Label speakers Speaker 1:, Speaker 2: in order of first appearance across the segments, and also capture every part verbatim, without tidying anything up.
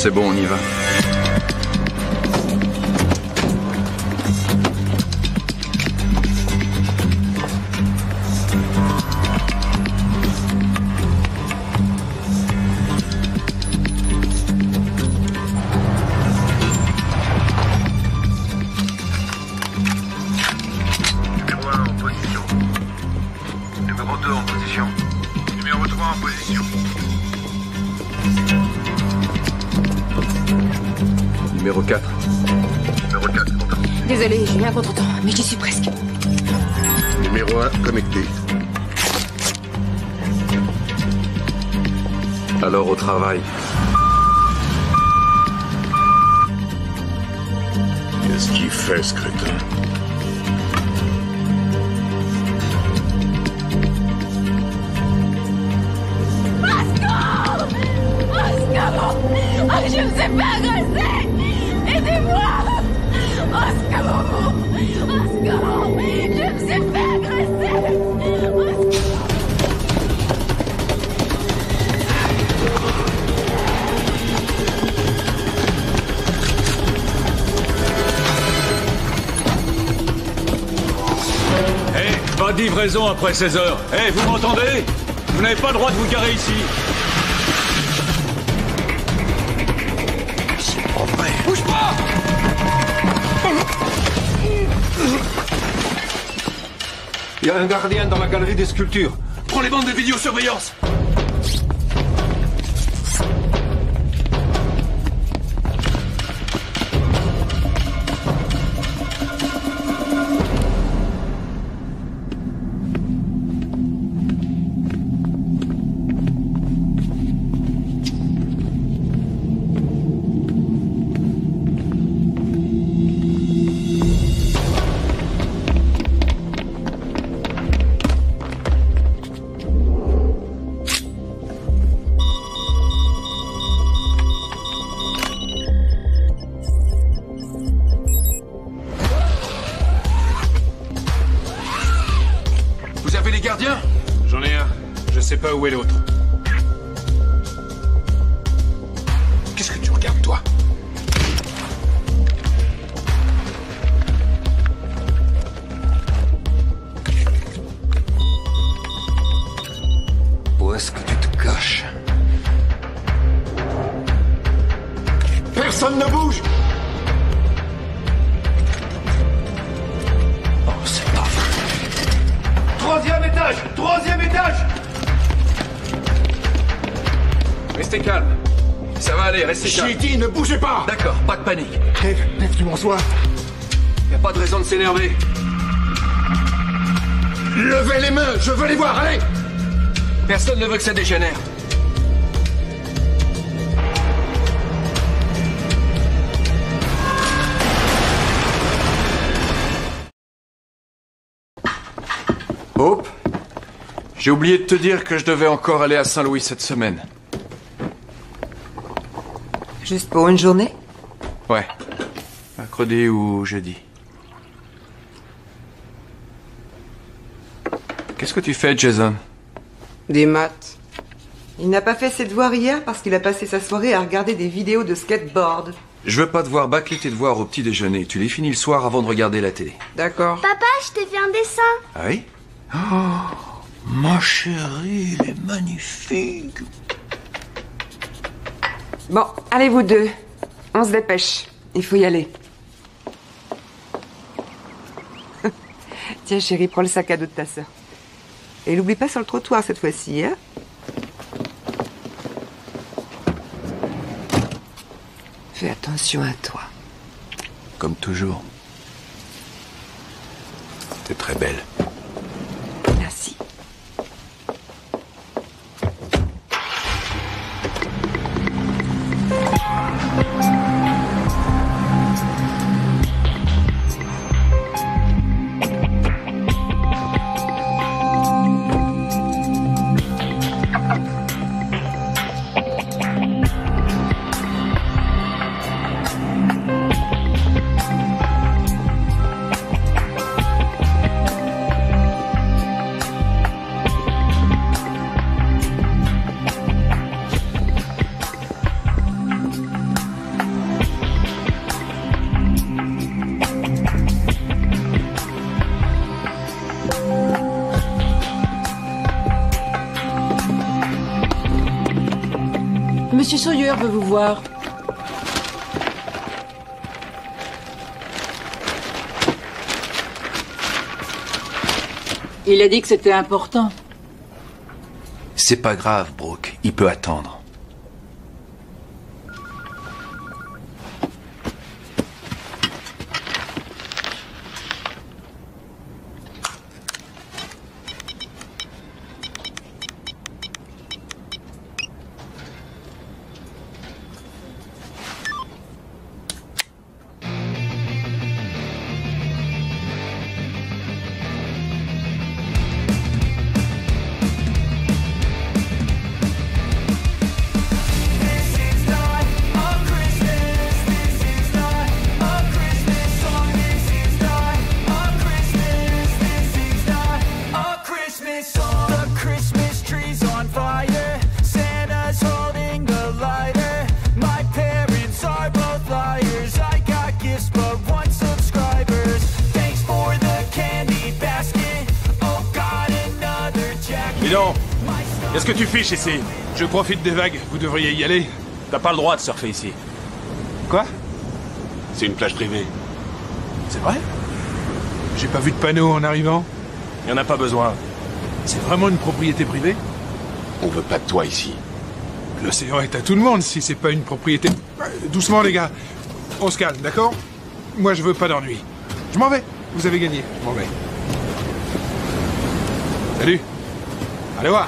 Speaker 1: C'est bon, on y va.
Speaker 2: Numéro quatre. Numéro quatre, content.
Speaker 3: Désolé, j'ai eu un contretemps, mais j'y suis presque.
Speaker 2: Numéro un, connecté.
Speaker 1: Alors au travail.
Speaker 2: Qu'est-ce qu'il fait, ce crétin?
Speaker 3: Oscar! Oscar! Oh, je me suis fait agresser! Aidez-moi! Oscar! Oscar! Je me suis fait agresser! Oscar!
Speaker 4: Hey, pas de livraison après seize heures. Hey, vous m'entendez? Vous n'avez pas le droit de vous garer ici. Bouge pas!
Speaker 5: Il y a un gardien dans la galerie des sculptures. Prends les bandes de vidéosurveillance.
Speaker 4: J'en ai un. Je sais pas où est l'autre.
Speaker 5: Qu'est-ce que tu regardes, toi? Où est-ce que tu te caches? Personne ne bouge! Oh, c'est pas vrai. Troisième étage! Troisième étage!
Speaker 1: Restez calme. Ça va aller, restez calme.
Speaker 5: J'ai dit, ne bougez pas!
Speaker 1: D'accord, pas de panique.
Speaker 5: Dave, Dave, tu m'en sois.
Speaker 1: Y a pas de raison de s'énerver.
Speaker 5: Levez les mains, je veux les voir, allez!
Speaker 1: Personne ne veut que ça dégénère. Hope, j'ai oublié de te dire que je devais encore aller à Saint-Louis cette semaine.
Speaker 6: Juste pour une journée?
Speaker 1: Ouais, mercredi ou jeudi. Qu'est-ce que tu fais, Jason?
Speaker 6: Des maths. Il n'a pas fait ses devoirs hier parce qu'il a passé sa soirée à regarder des vidéos de skateboard.
Speaker 1: Je veux pas devoir bâcler tes devoirs au petit déjeuner. Tu les finis le soir avant de regarder la télé.
Speaker 6: D'accord.
Speaker 7: Papa, je t'ai fait un dessin.
Speaker 1: Ah oui?
Speaker 5: Oh, ma chérie, il est magnifique.
Speaker 6: Bon, allez vous deux. On se dépêche. Il faut y aller. Tiens, chérie, prends le sac à dos de ta sœur. Et l'oublie pas sur le trottoir cette fois-ci, hein? Fais attention à toi.
Speaker 1: Comme toujours. T'es très belle.
Speaker 6: Merci.
Speaker 7: Sawyer veut vous voir. Il a dit que c'était important.
Speaker 1: C'est pas grave, Brooke. Il peut attendre.
Speaker 8: Qu'est-ce que tu fiches ici? Je profite des vagues, vous devriez y aller.
Speaker 4: T'as pas le droit de surfer ici.
Speaker 8: Quoi?
Speaker 4: C'est une plage privée.
Speaker 8: C'est vrai? J'ai pas vu de panneau en arrivant.
Speaker 4: Y en a pas besoin.
Speaker 8: C'est vraiment une propriété privée?
Speaker 4: On veut pas de toi ici.
Speaker 8: L'océan est à tout le monde si c'est pas une propriété... Doucement les gars, on se calme, d'accord? Moi je veux pas d'ennui. Je m'en vais, vous avez gagné, je m'en vais. Salut. Allez voir.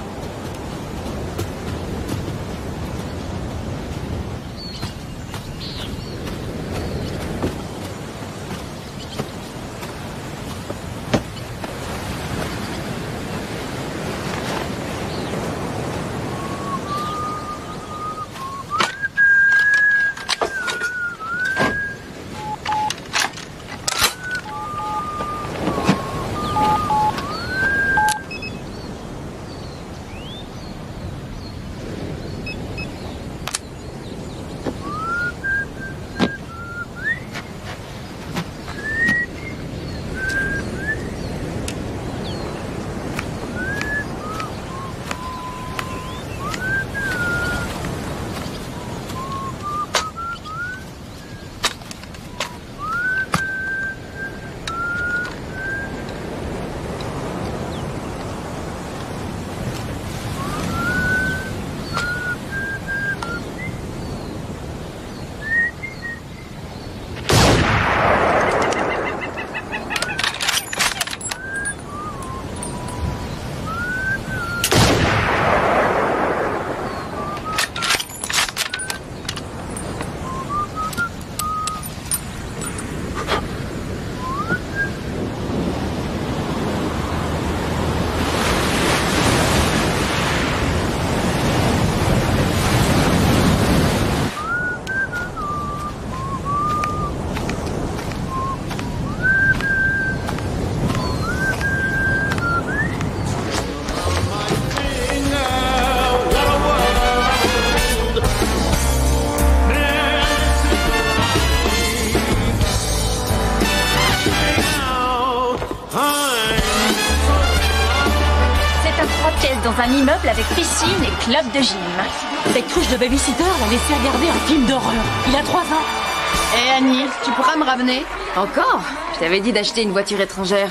Speaker 9: Dans un immeuble avec piscine et club de gym.
Speaker 7: Cette cruche de babysitter l'a laissé regarder un film d'horreur. Il a trois ans.
Speaker 10: Hé hey Annie, tu pourras me ramener?
Speaker 9: Encore? Je t'avais dit d'acheter une voiture étrangère.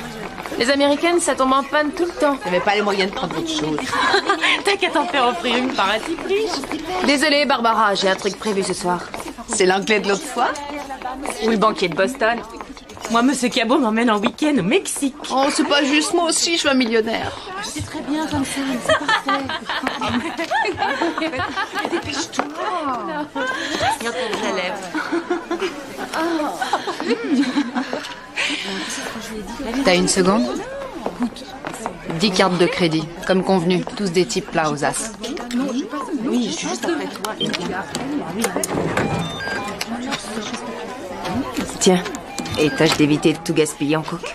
Speaker 9: Les américaines, ça tombe en panne tout le temps.
Speaker 10: J'avais pas les moyens de prendre autre chose.
Speaker 7: T'as qu'à t'en faire offrir une par un type riche.
Speaker 9: Désolée, Barbara, j'ai un truc prévu ce soir.
Speaker 10: C'est l'anglais de l'autre fois?
Speaker 9: Ou le banquier de Boston.
Speaker 7: Moi, Monsieur Cabot m'emmène en week-end au Mexique.
Speaker 10: Oh, c'est pas juste, moi aussi, je suis un millionnaire.
Speaker 7: C'est très bien comme ça, c'est parfait.
Speaker 10: Dépêche-toi.
Speaker 9: Regarde tes lèvres.
Speaker 11: T'as une seconde? Dix cartes de crédit, comme convenu, tous des types plats aux as.
Speaker 7: Oui, je suis juste après toi.
Speaker 9: Tiens. Et tâche d'éviter de tout gaspiller en coke.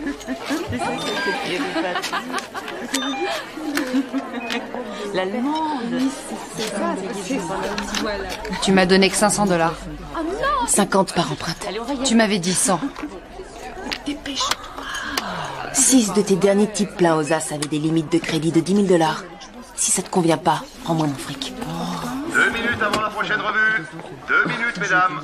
Speaker 7: L'allemande.
Speaker 11: Tu m'as donné que cinq cents dollars.
Speaker 9: cinquante par empreinte.
Speaker 11: Tu m'avais dit cent.
Speaker 9: Six de tes derniers types pleins aux as avaient des limites de crédit de dix mille dollars. Si ça te convient pas, rends-moi mon fric.
Speaker 2: Deux minutes Deux minutes, mesdames.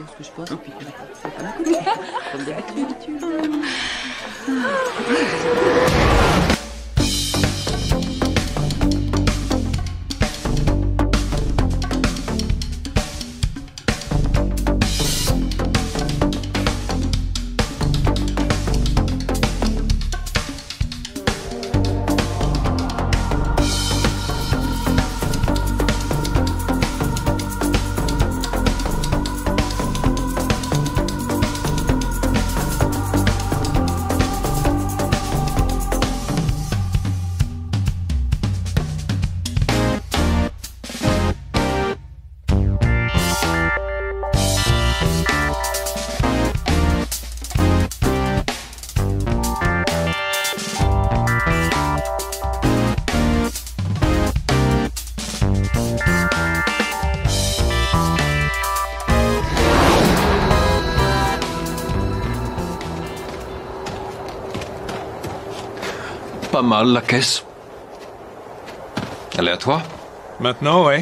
Speaker 5: Pas mal, la caisse. Elle est à toi?
Speaker 8: Maintenant, ouais.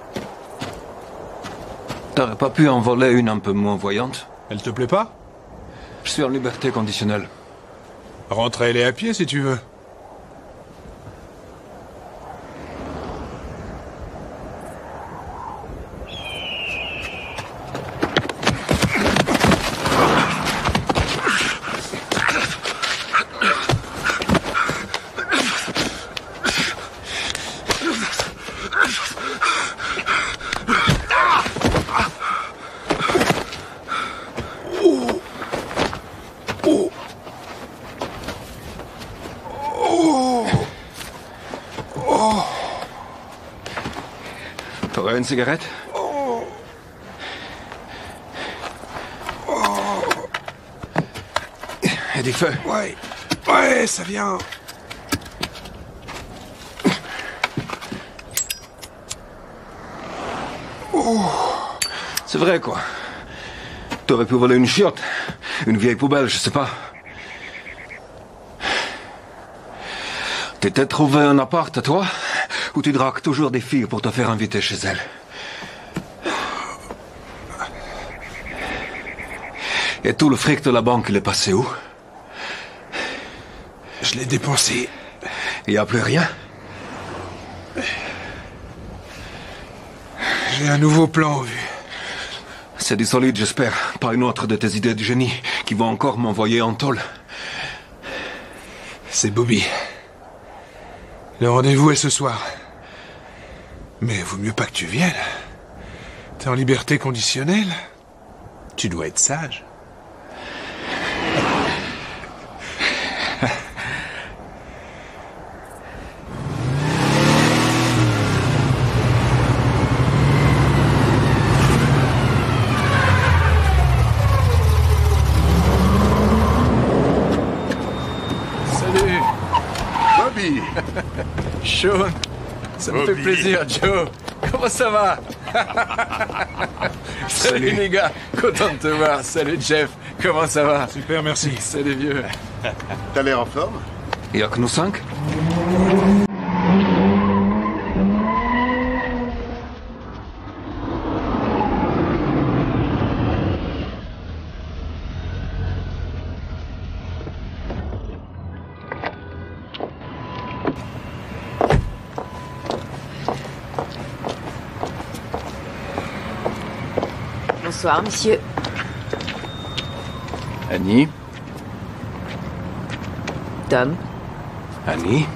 Speaker 5: T'aurais pas pu en voler une un peu moins voyante?
Speaker 8: Elle te plaît pas?
Speaker 5: Je suis en liberté conditionnelle.
Speaker 8: Rentre-les à pied si tu veux.
Speaker 5: T'aurais une cigarette? Et du feu?
Speaker 8: Ouais, ouais, ça vient.
Speaker 5: C'est vrai, quoi. T'aurais pu voler une chiotte, une vieille poubelle, je sais pas. T'étais trouvé un appart à toi, où tu dragues toujours des filles pour te faire inviter chez elles. Et tout le fric de la banque, il est passé où?
Speaker 8: Je l'ai dépensé.
Speaker 5: Il n'y a plus rien?
Speaker 8: J'ai un nouveau plan en vue.
Speaker 5: C'est du solide, j'espère. Pas une autre de tes idées de génie qui vont encore m'envoyer en tôle.
Speaker 8: C'est Bobby. Le rendez-vous est ce soir. Mais vaut mieux pas que tu viennes. T'es en liberté conditionnelle. Tu dois être sage.
Speaker 1: Salut. Bobby. Sean. Ça me fait plaisir, Joe. Comment ça va? Salut les gars, content de te voir. Salut Jeff, comment ça va?
Speaker 8: Super, merci.
Speaker 1: Salut vieux.
Speaker 2: T'as l'air en forme?
Speaker 5: Il y a que nous cinq?
Speaker 9: Bonsoir, monsieur.
Speaker 1: Annie.
Speaker 9: Tom.
Speaker 5: Annie?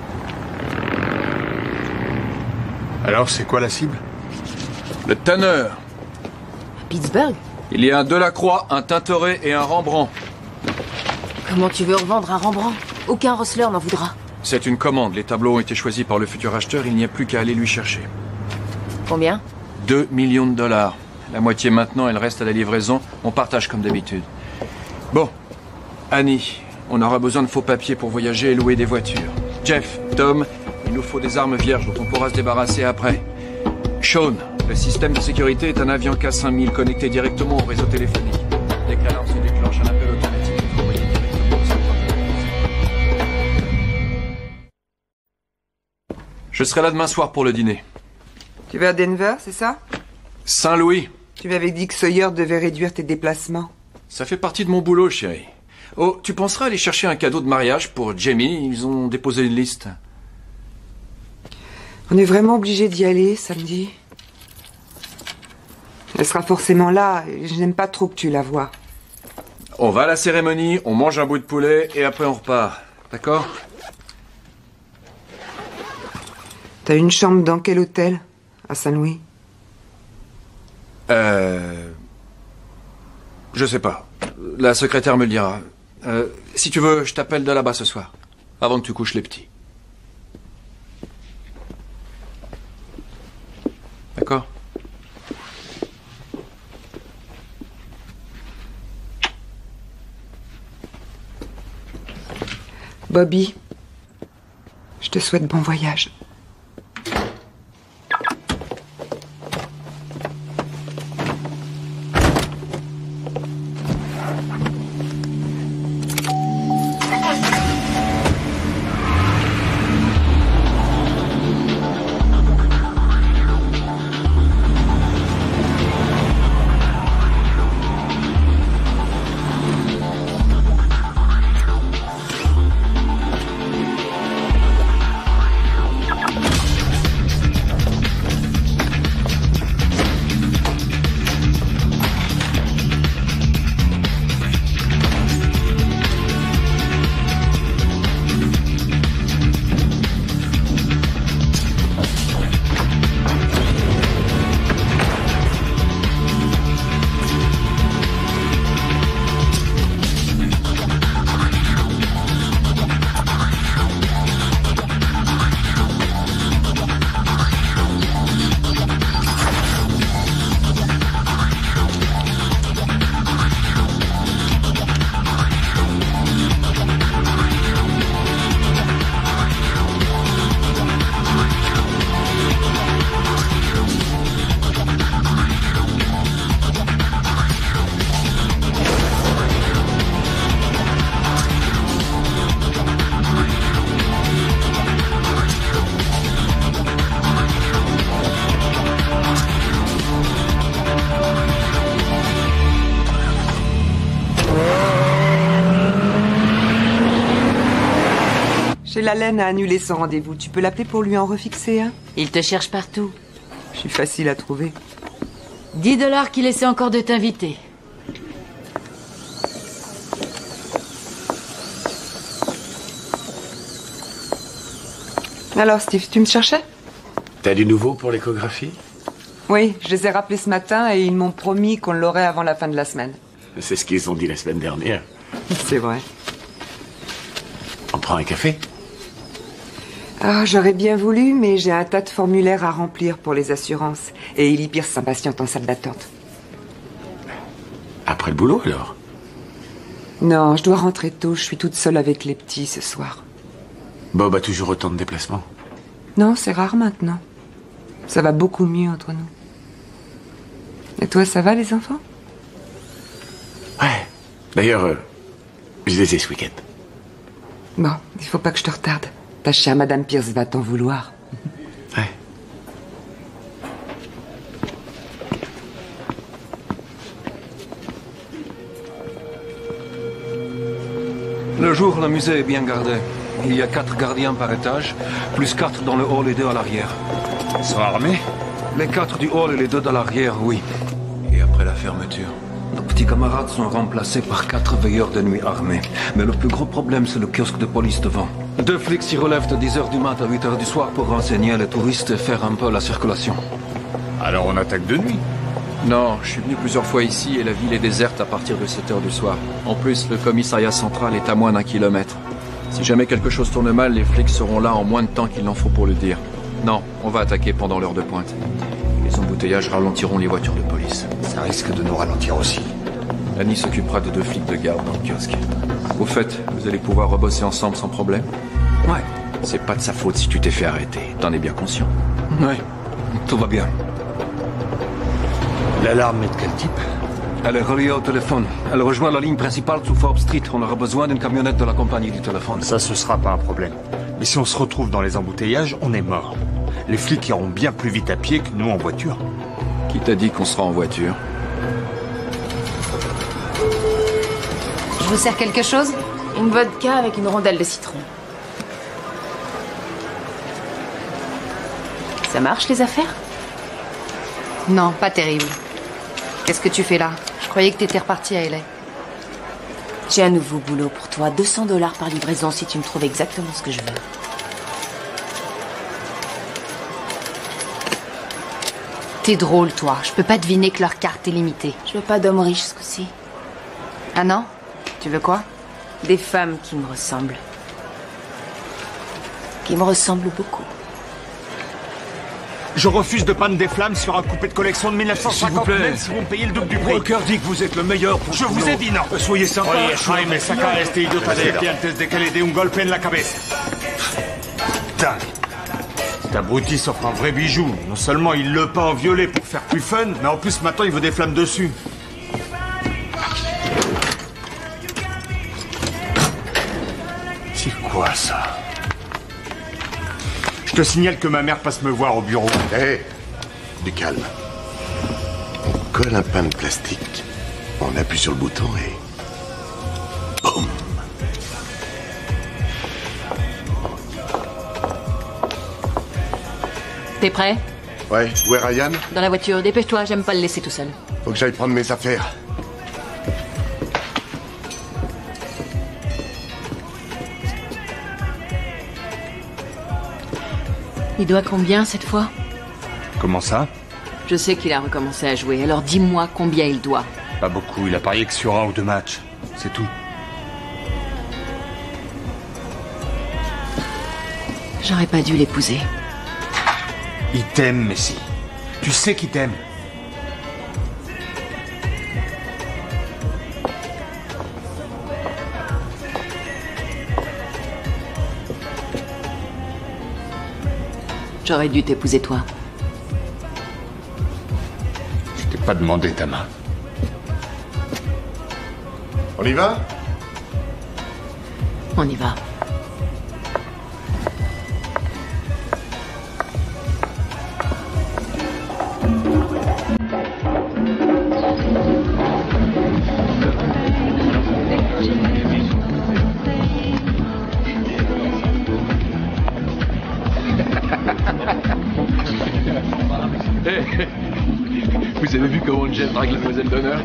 Speaker 8: Alors, c'est quoi la cible?
Speaker 1: Le tanneur.
Speaker 9: Pittsburgh?
Speaker 1: Il y a un Delacroix, un Tintoret et un Rembrandt.
Speaker 9: Comment tu veux revendre un Rembrandt? Aucun Rosler n'en voudra.
Speaker 1: C'est une commande. Les tableaux ont été choisis par le futur acheteur. Il n'y a plus qu'à aller lui chercher.
Speaker 9: Combien?
Speaker 1: Deux millions de dollars. La moitié maintenant, elle reste à la livraison. On partage comme d'habitude. Bon. Annie, on aura besoin de faux papiers pour voyager et louer des voitures. Jeff, Tom, il nous faut des armes vierges dont on pourra se débarrasser après. Sean, le système de sécurité est un avion K cinq mille connecté directement au réseau téléphonique. Dès que l'alarme se déclenche, un appel automatique est envoyé directement au centre. Je serai là demain soir pour le dîner.
Speaker 6: Tu vas à Denver, c'est ça?
Speaker 1: Saint-Louis.
Speaker 6: Tu m'avais dit que Sawyer devait réduire tes déplacements.
Speaker 1: Ça fait partie de mon boulot, chérie. Oh, tu penseras aller chercher un cadeau de mariage pour Jamie? Ils ont déposé une liste.
Speaker 6: On est vraiment obligé d'y aller samedi. Elle sera forcément là, et je n'aime pas trop que tu la vois.
Speaker 1: On va à la cérémonie, on mange un bout de poulet, et après on repart. D'accord?
Speaker 6: T'as une chambre dans quel hôtel? À Saint-Louis?
Speaker 1: Euh... Je sais pas. La secrétaire me le dira. Euh, si tu veux, je t'appelle de là-bas ce soir. Avant que tu couches les petits. D'accord?
Speaker 6: Bobby, je te souhaite bon voyage. La laine a annulé son rendez-vous. Tu peux l'appeler pour lui en refixer un?
Speaker 7: Il te cherche partout.
Speaker 6: Je suis facile à trouver.
Speaker 7: dix dollars qu'il essaie encore de t'inviter.
Speaker 6: Alors, Steve, tu me cherchais?
Speaker 12: T'as du nouveau pour l'échographie?
Speaker 6: Oui, je les ai rappelés ce matin et ils m'ont promis qu'on l'aurait avant la fin de la semaine.
Speaker 12: C'est ce qu'ils ont dit la semaine dernière.
Speaker 6: C'est vrai.
Speaker 12: On prend un café?
Speaker 6: Ah, j'aurais bien voulu, mais j'ai un tas de formulaires à remplir pour les assurances. Et Ellie Pierce s'impatiente en salle d'attente.
Speaker 12: Après le boulot, alors?
Speaker 6: Non, je dois rentrer tôt. Je suis toute seule avec les petits ce soir.
Speaker 12: Bob a toujours autant de déplacements?
Speaker 6: Non, c'est rare maintenant. Ça va beaucoup mieux entre nous. Et toi, ça va, les enfants?
Speaker 12: Ouais. D'ailleurs, euh, je les ai ce week-end.
Speaker 6: Bon, il faut pas que je te retarde. Ta chère Madame Pierce va t'en vouloir.
Speaker 12: Ouais.
Speaker 5: Le jour, le musée est bien gardé. Il y a quatre gardiens par étage, plus quatre dans le hall et deux à l'arrière.
Speaker 8: Ils sont armés?
Speaker 5: Les quatre du hall et les deux de l'arrière, oui. Et après la fermeture, nos petits camarades sont remplacés par quatre veilleurs de nuit armés. Mais le plus gros problème, c'est le kiosque de police devant. Deux flics s'y relèvent de dix heures du mat à huit heures du soir pour renseigner les touristes et faire un peu la circulation.
Speaker 8: Alors on attaque de nuit?
Speaker 1: Non, je suis venu plusieurs fois ici et la ville est déserte à partir de sept heures du soir. En plus, le commissariat central est à moins d'un kilomètre. Si jamais quelque chose tourne mal, les flics seront là en moins de temps qu'il n'en faut pour le dire. Non, on va attaquer pendant l'heure de pointe. Les embouteillages ralentiront les voitures de police.
Speaker 13: Ça risque de nous ralentir aussi.
Speaker 1: Annie s'occupera de deux flics de garde dans le kiosque. Au fait, vous allez pouvoir rebosser ensemble sans problème?
Speaker 5: Ouais.
Speaker 1: C'est pas de sa faute si tu t'es fait arrêter. T'en es bien conscient.
Speaker 5: Ouais, tout va bien.
Speaker 13: L'alarme est de quel type?
Speaker 5: Elle est reliée au téléphone. Elle rejoint la ligne principale sous Forbes Street. On aura besoin d'une camionnette de la compagnie du téléphone.
Speaker 13: Ça, ce sera pas un problème. Mais si on se retrouve dans les embouteillages, on est mort. Les flics iront bien plus vite à pied que nous en voiture.
Speaker 1: Qui t'a dit qu'on sera en voiture?
Speaker 11: Je vous sers quelque chose?
Speaker 9: Une vodka avec une rondelle de citron. Ça marche, les affaires?
Speaker 11: Non, pas terrible. Qu'est-ce que tu fais là? Je croyais que t'étais reparti à L A.
Speaker 9: J'ai un nouveau boulot pour toi. deux cents dollars par livraison si tu me trouves exactement ce que je veux.
Speaker 11: T'es drôle, toi. Je peux pas deviner que leur carte est limitée.
Speaker 9: Je veux pas d'hommes riches ce coup-ci.
Speaker 11: Ah non? Tu veux quoi?
Speaker 9: Des femmes qui me ressemblent. Qui me ressemblent beaucoup.
Speaker 13: Je refuse de peindre des flammes sur un coupé de collection de mille neuf cent cinquante, même si vous me payez le double du prix.
Speaker 4: Walker dit que vous êtes le meillor pour...
Speaker 13: Je vous ai dit non.
Speaker 4: Soyez sympa.
Speaker 13: Oye, Jaime, saca a este idiota de aquí antes de que le dé un golpe en la cabeza. Putain. Cet abruti s'offre un vrai bijou. Non seulement il le peint en violet pour faire plus fun, mais en plus maintenant il veut des flammes dessus. C'est quoi ça? Je te signale que ma mère passe me voir au bureau.
Speaker 14: Hé, hey, du calme. On colle un pain de plastique, on appuie sur le bouton et... boum.
Speaker 7: T'es prêt?
Speaker 14: Ouais, où est Ryan?
Speaker 7: Dans la voiture, dépêche-toi, j'aime pas le laisser tout seul.
Speaker 14: Faut que j'aille prendre mes affaires.
Speaker 7: Il doit combien cette fois?
Speaker 13: Comment ça?
Speaker 7: Je sais qu'il a recommencé à jouer, alors dis-moi combien il doit.
Speaker 13: Pas beaucoup, il a parié que sur un ou deux matchs. C'est tout.
Speaker 7: J'aurais pas dû l'épouser.
Speaker 13: Il t'aime, Messi. Tu sais qu'il t'aime.
Speaker 7: J'aurais dû t'épouser toi.
Speaker 13: Je t'ai pas demandé ta main.
Speaker 14: On y va?
Speaker 7: On y va.
Speaker 1: Vous avez vu comment Jeff drague la demoiselle d'honneur?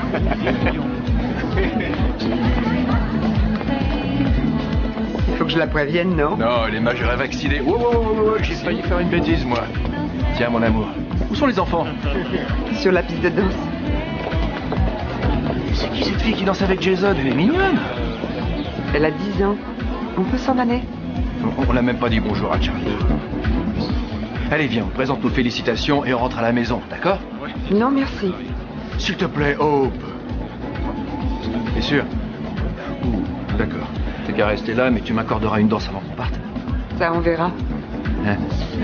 Speaker 6: Il faut que je la prévienne, non?
Speaker 1: Non, elle est majeure et vaccinée. Oh, oh, oh, oh, j'ai failli faire une bêtise, moi. Tiens, mon amour. Où sont les enfants?
Speaker 6: Sur la piste de danse.
Speaker 1: C'est qui cette fille qui danse avec Jason? Elle est mignonne.
Speaker 6: Elle a dix ans. On peut s'en aller?
Speaker 1: On n'a même pas dit bonjour à Charlie. Allez, viens, on présente nos félicitations et on rentre à la maison, d'accord?
Speaker 6: Non, merci.
Speaker 1: S'il te plaît, Hope. T'es sûr? Ouh, d'accord. T'es qu'à rester là, mais tu m'accorderas une danse avant qu'on parte.
Speaker 6: Ça, on verra.
Speaker 1: Hein?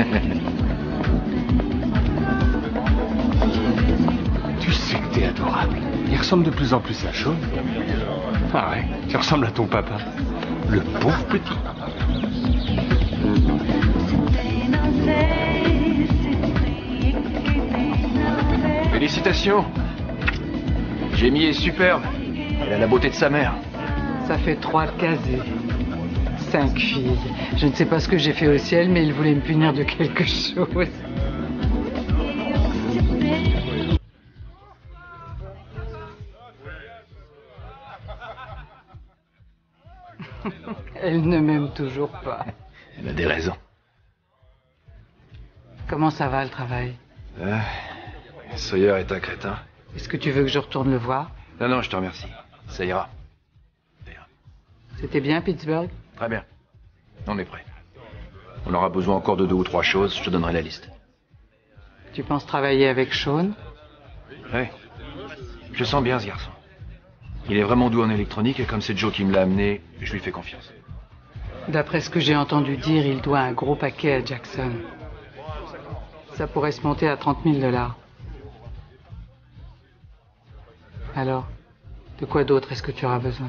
Speaker 13: Tu sais que t'es adorable. Il ressemble de plus en plus à Sean. Ah ouais, tu ressembles à ton papa. Le pauvre petit.
Speaker 1: Félicitations. Jamie est superbe. Elle a la beauté de sa mère.
Speaker 15: Ça fait trois casés. Cinq filles. Je ne sais pas ce que j'ai fait au ciel, mais il voulait me punir de quelque chose. Elle ne m'aime toujours pas.
Speaker 1: Elle a des raisons.
Speaker 15: Comment ça va, le travail?
Speaker 1: Ah, Sawyer est un crétin.
Speaker 15: Est-ce que tu veux que je retourne le voir?
Speaker 1: Non, non, je te remercie. Ça ira.
Speaker 15: C'était bien, Pittsburgh?
Speaker 1: Très bien. On est prêt. On aura besoin encore de deux ou trois choses. Je te donnerai la liste.
Speaker 15: Tu penses travailler avec Sean?
Speaker 1: Oui. Je sens bien ce garçon. Il est vraiment doux en électronique et comme c'est Joe qui me l'a amené, je lui fais confiance.
Speaker 15: D'après ce que j'ai entendu dire, il doit un gros paquet à Jackson. Ça pourrait se monter à trente mille dollars. Alors, de quoi d'autre est-ce que tu auras besoin?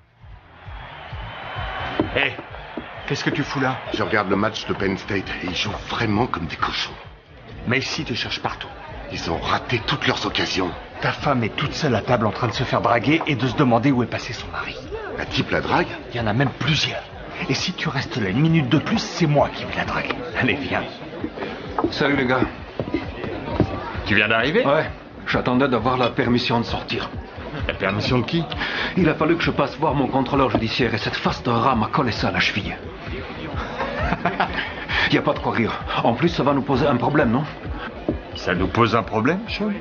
Speaker 13: Hé, hey, qu'est-ce que tu fous là?
Speaker 14: Je regarde le match de Penn State et ils jouent vraiment comme des cochons.
Speaker 13: Mais ici, tu cherches partout.
Speaker 14: Ils ont raté toutes leurs occasions.
Speaker 13: Ta femme est toute seule à table en train de se faire draguer et de se demander où est passé son mari.
Speaker 14: Un type la drague?
Speaker 13: Il y en a même plusieurs. Et si tu restes là une minute de plus, c'est moi qui vais la draguer. Allez, viens.
Speaker 5: Salut les gars.
Speaker 13: Tu viens d'arriver?
Speaker 5: Ouais, j'attendais d'avoir la permission de sortir.
Speaker 13: La permission de qui?
Speaker 5: Il a fallu que je passe voir mon contrôleur judiciaire et cette face de rat m'a collé ça à la cheville. Il n'y a pas de quoi rire. En plus, ça va nous poser un problème, non?
Speaker 13: Ça nous pose un problème, Sean?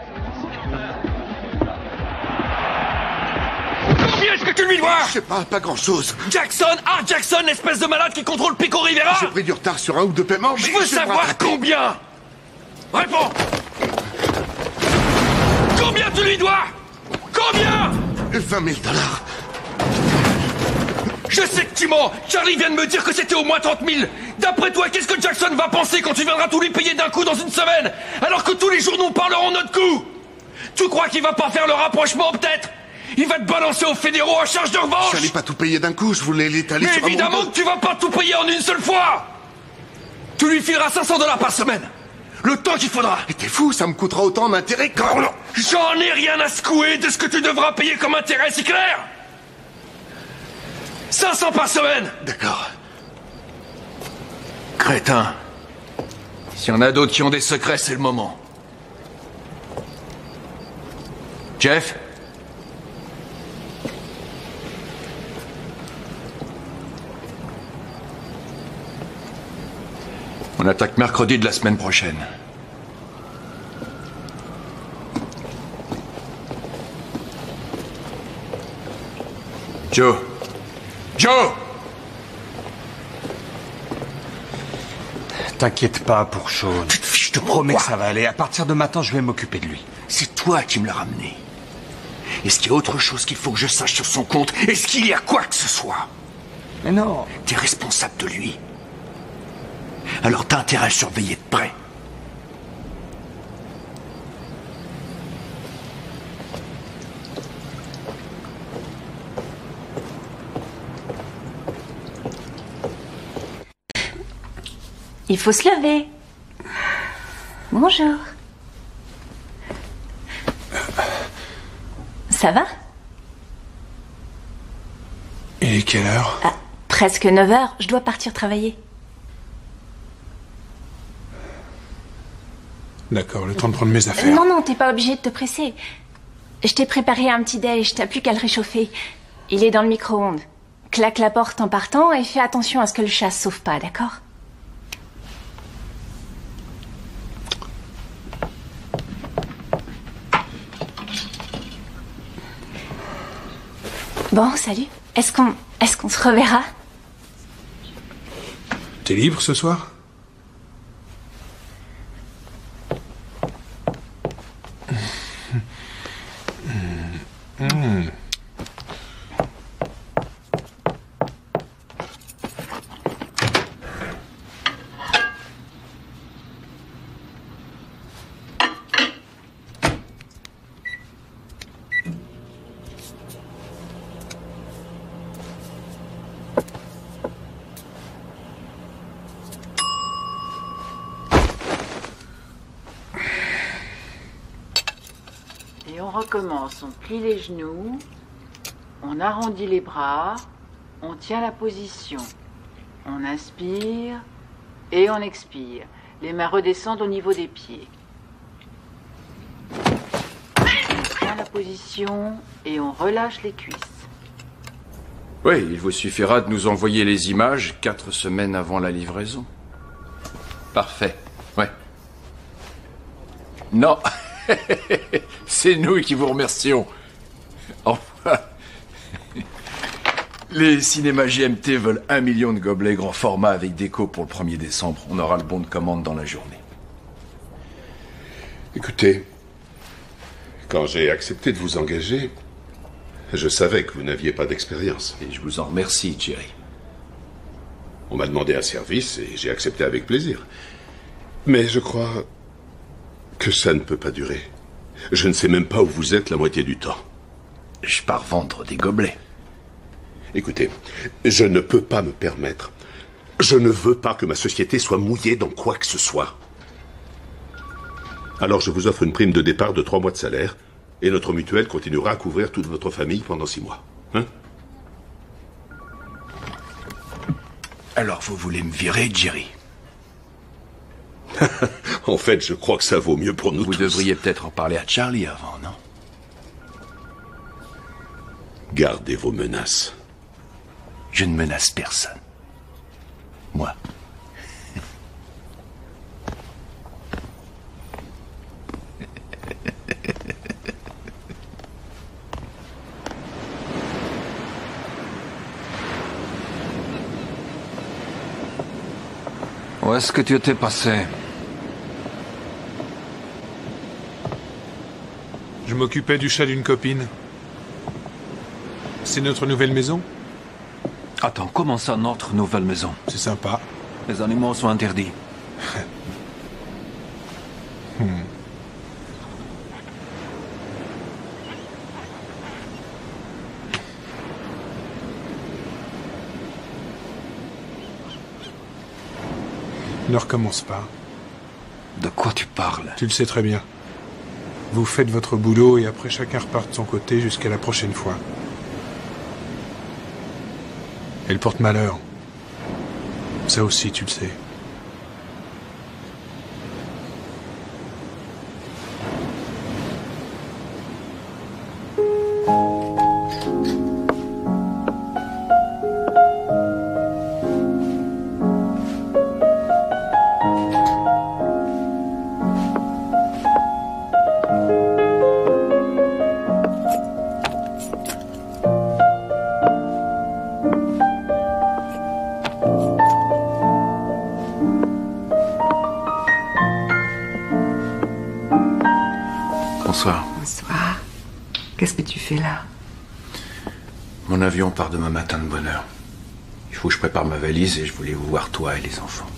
Speaker 1: Combien est-ce que tu lui dois?
Speaker 14: Je sais pas, pas grand-chose.
Speaker 1: Jackson, ah Jackson, l'espèce de malade qui contrôle Pico Rivera.
Speaker 14: J'ai pris du retard sur un ou deux paiements, mais
Speaker 1: je veux savoir combien. Réponds. Combien tu lui dois? Combien?
Speaker 14: vingt mille dollars.
Speaker 1: Je sais que tu mens. Charlie vient de me dire que c'était au moins trente mille. D'après toi, qu'est-ce que Jackson va penser quand tu viendras tout lui payer d'un coup dans une semaine, alors que tous les journaux parleront notre coup? Tu crois qu'il va pas faire le rapprochement, peut-être? Il va te balancer aux fédéraux en charge de revanche.
Speaker 14: J'allais pas tout payer d'un coup, je voulais l'étaler sur un
Speaker 1: Mais évidemment que tu vas pas tout payer en une seule fois. Tu lui fileras cinq cents dollars par semaine. Le temps qu'il faudra.
Speaker 14: Mais t'es fou, ça me coûtera autant d'intérêt que...
Speaker 1: J'en ai rien à secouer de ce que tu devras payer comme intérêt, c'est clair? cinq cents par semaine.
Speaker 14: D'accord.
Speaker 1: Crétin. S'il y en a d'autres qui ont des secrets, c'est le moment. Jeff? On attaque mercredi de la semaine prochaine. Joe. Joe!
Speaker 13: T'inquiète pas pour Sean.
Speaker 1: Je te
Speaker 13: promets que ça va aller. À partir de maintenant, je vais m'occuper de lui.
Speaker 1: C'est toi qui me l'as ramené. Est-ce qu'il y a autre chose qu'il faut que je sache sur son compte? Est-ce qu'il y a quoi que ce soit?
Speaker 13: Mais non.
Speaker 1: T'es responsable de lui. Alors t'as intérêt à le surveiller de près.
Speaker 16: Il faut se lever. Bonjour. Ça va?
Speaker 8: Il est quelle heure?
Speaker 16: Ah, presque neuf heures. Je dois partir travailler.
Speaker 8: D'accord, le temps de prendre mes affaires.
Speaker 16: Non, non, t'es pas obligé de te presser. Je t'ai préparé un petit déj, t'as plus qu'à le réchauffer. Il est dans le micro-ondes. Claque la porte en partant et fais attention à ce que le chat se sauve pas, d'accord? Bon, salut. Est-ce qu'on est-ce qu'on se reverra?
Speaker 8: T'es libre ce soir? Mmh.
Speaker 15: Et on recommence, on plie les genoux, on arrondit les bras, on tient la position. On inspire et on expire. Les mains redescendent au niveau des pieds. On tient la position et on relâche les cuisses.
Speaker 1: Oui, il vous suffira de nous envoyer les images quatre semaines avant la livraison. Parfait, ouais. Non, c'est nous qui vous remercions. Enfin, les cinémas J M T veulent un million de gobelets grand format avec déco pour le premier décembre. On aura le bon de commande dans la journée.
Speaker 14: Écoutez, quand j'ai accepté de vous engager, je savais que vous n'aviez pas d'expérience.
Speaker 1: Et je vous en remercie, Jerry.
Speaker 14: On m'a demandé un service et j'ai accepté avec plaisir. Mais je crois que ça ne peut pas durer. Je ne sais même pas où vous êtes la moitié du temps.
Speaker 1: Je pars vendre des gobelets.
Speaker 14: Écoutez, je ne peux pas me permettre. Je ne veux pas que ma société soit mouillée dans quoi que ce soit. Alors je vous offre une prime de départ de trois mois de salaire, et notre mutuelle continuera à couvrir toute votre famille pendant six mois. Hein?
Speaker 1: Alors vous voulez me virer, Jerry?
Speaker 14: En fait, je crois que ça vaut mieux pour nous
Speaker 1: Vous
Speaker 14: tous.
Speaker 1: devriez peut-être en parler à Charlie avant, non?
Speaker 14: Gardez vos menaces.
Speaker 1: Je ne menace personne. Moi.
Speaker 5: Où est-ce que tu étais passé?
Speaker 8: Je m'occupais du chat d'une copine. C'est notre nouvelle maison?
Speaker 5: Attends, comment ça, notre nouvelle maison?
Speaker 8: C'est sympa.
Speaker 5: Les animaux sont interdits.
Speaker 8: Hmm. Ne recommence pas.
Speaker 5: De quoi tu parles?
Speaker 8: Tu le sais très bien. Vous faites votre boulot et après chacun repart de son côté jusqu'à la prochaine fois. Elle porte malheur. Ça aussi, tu le sais.
Speaker 1: Bonsoir.
Speaker 6: Bonsoir. Qu'est-ce que tu fais là?
Speaker 1: Mon avion part demain matin de bonne heure. Il faut que je prépare ma valise et je voulais vous voir toi et les enfants.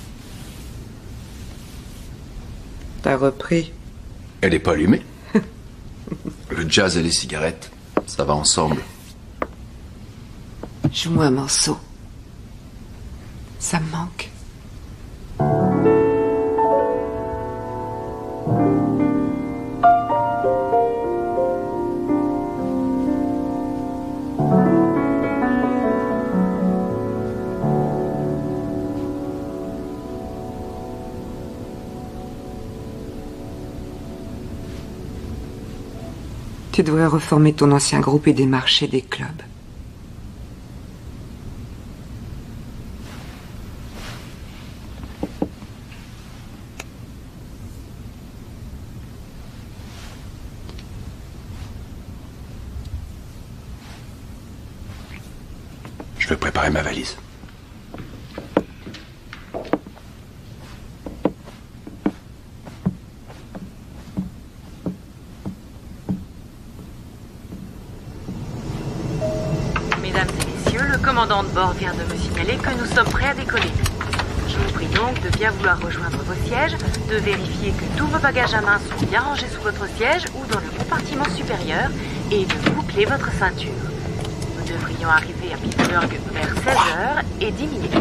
Speaker 6: T'as repris?
Speaker 1: Elle est pas allumée. Le jazz et les cigarettes, ça va ensemble.
Speaker 6: Joue-moi un morceau. Ça me manque. Tu devrais reformer ton ancien groupe et démarcher des clubs.
Speaker 1: Je vais préparer ma valise.
Speaker 17: Mesdames et messieurs, le commandant de bord vient de me signaler que nous sommes prêts à décoller. Je vous prie donc de bien vouloir rejoindre vos sièges, de vérifier que tous vos bagages à main sont bien rangés sous votre siège ou dans le compartiment supérieur et de boucler votre ceinture. Nous devrions arriver à Pittsburgh vers seize heures et dix minutes.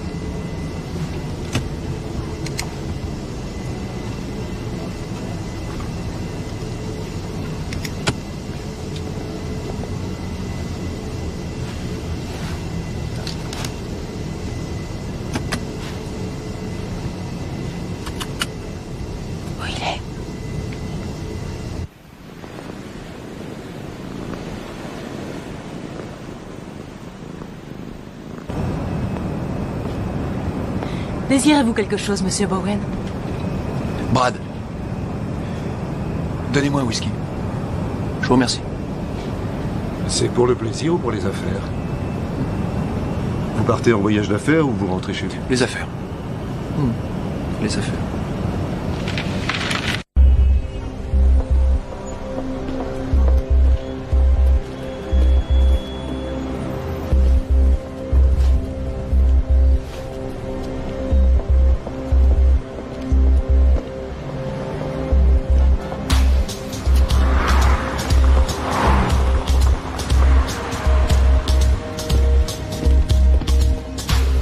Speaker 6: Où il est?
Speaker 7: Désirez-vous quelque chose, monsieur Bowen?
Speaker 1: Brad. Donnez-moi un whisky. Je vous remercie.
Speaker 18: C'est pour le plaisir ou pour les affaires? Vous partez en voyage d'affaires ou vous rentrez chez vous?
Speaker 1: Les affaires. Hmm. Les affaires.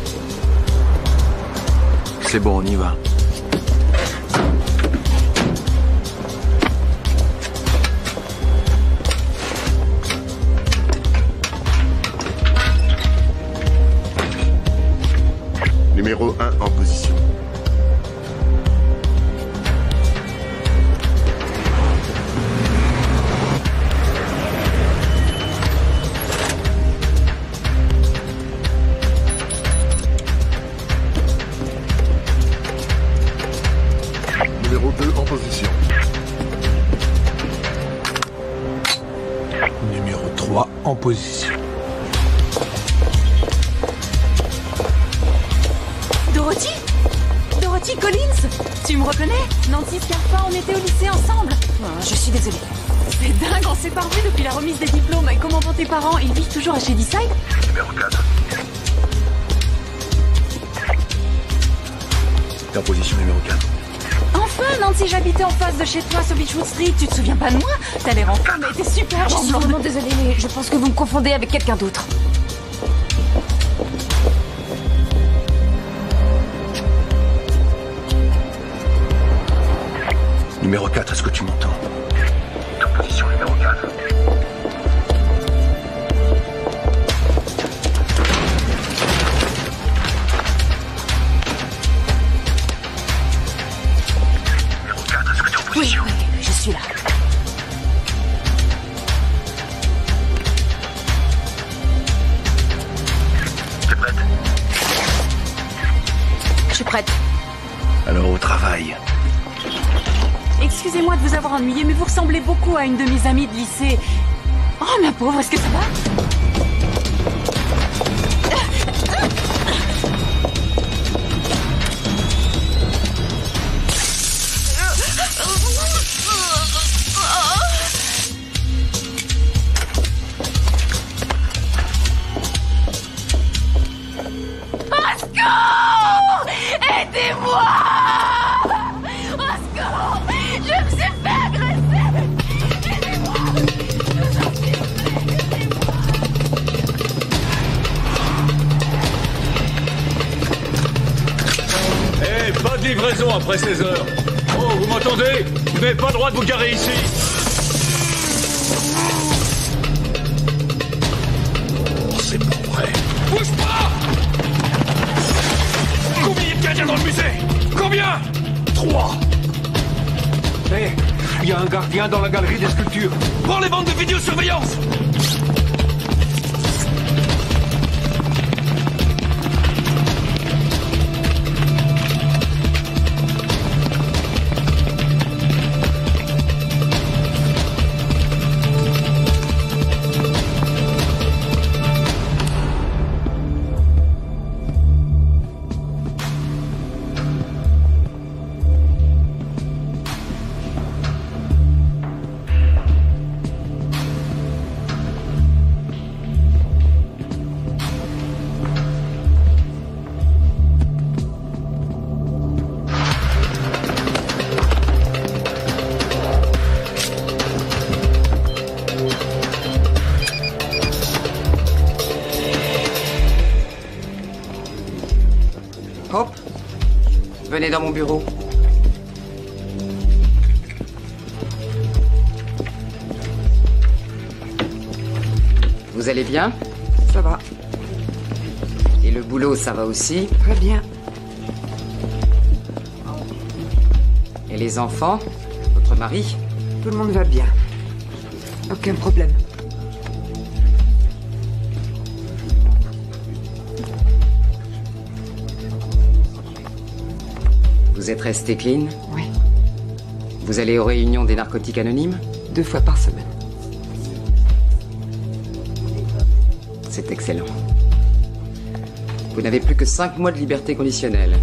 Speaker 1: C'est bon, on y va.
Speaker 19: Numéro un en position.
Speaker 18: Numéro deux en position.
Speaker 8: Numéro trois en position.
Speaker 7: Dorothy Dorothy Collins? Tu me reconnais? Nancy Scarpa, on était au lycée ensemble. Oh, je suis désolée. C'est dingue, on s'est pas revus depuis la remise des diplômes. Et comment vont tes parents? Ils vivent toujours à Shadyside?
Speaker 2: Numéro quatre.
Speaker 18: T'es en position numéro quatre.
Speaker 7: Enfin, Nancy, j'habitais en face de chez toi sur Beechwood Street. Tu te souviens pas de moi? T'as l'air en femme, mais t'es super
Speaker 16: Je suis
Speaker 7: blonde.
Speaker 16: vraiment désolée, mais je pense que vous me confondez avec quelqu'un d'autre.
Speaker 18: Numéro quatre, est-ce que tu m'entends?
Speaker 2: En position numéro quatre. Numéro quatre, est-ce que tu es en position?
Speaker 7: Oui, oui, je suis là.
Speaker 2: T'es prête?
Speaker 16: Je suis prête.
Speaker 18: Alors au travail.
Speaker 7: Excusez-moi de vous avoir ennuyé, mais vous ressemblez beaucoup à une de mes amies de lycée. Oh, ma pauvre, est-ce que ça va?
Speaker 3: Au secours! Aidez-moi! Au secours! Je me suis fait agresser! Aidez-moi! Je vous en supplie, aidez-moi!
Speaker 4: Eh, pas de livraison après seize heures. Oh, vous m'entendez? Vous n'avez pas le droit de vous garer ici.
Speaker 18: Oh, c'est pas vrai.
Speaker 4: Bouge pas! Combien il y a de gardiens dans le musée? Combien?
Speaker 5: Trois. Hé, il y a un gardien dans la galerie des sculptures.
Speaker 4: Prends les bandes de vidéosurveillance!
Speaker 6: Hop, venez dans mon bureau. Vous allez bien? Ça va. Et le boulot, ça va aussi? Très bien. Et les enfants? Votre mari? Tout le monde va bien. Aucun problème. Vous êtes resté clean? Oui. Vous allez aux réunions des narcotiques anonymes? Deux fois par semaine. C'est excellent. Vous n'avez plus que cinq mois de liberté conditionnelle.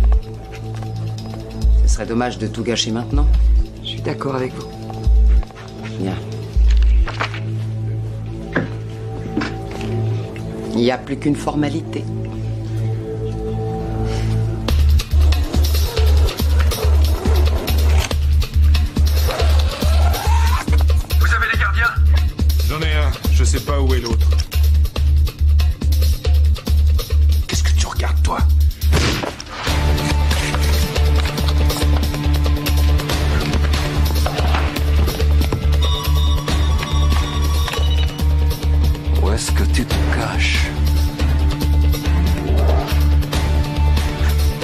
Speaker 6: Ce serait dommage de tout gâcher maintenant. Je suis d'accord avec vous. Bien. Il n'y a plus qu'une formalité.
Speaker 2: Vous avez des gardiens?
Speaker 8: J'en ai un, je sais pas où est l'autre. Qu'est-ce que tu regardes, toi?
Speaker 5: Où est-ce que tu te caches?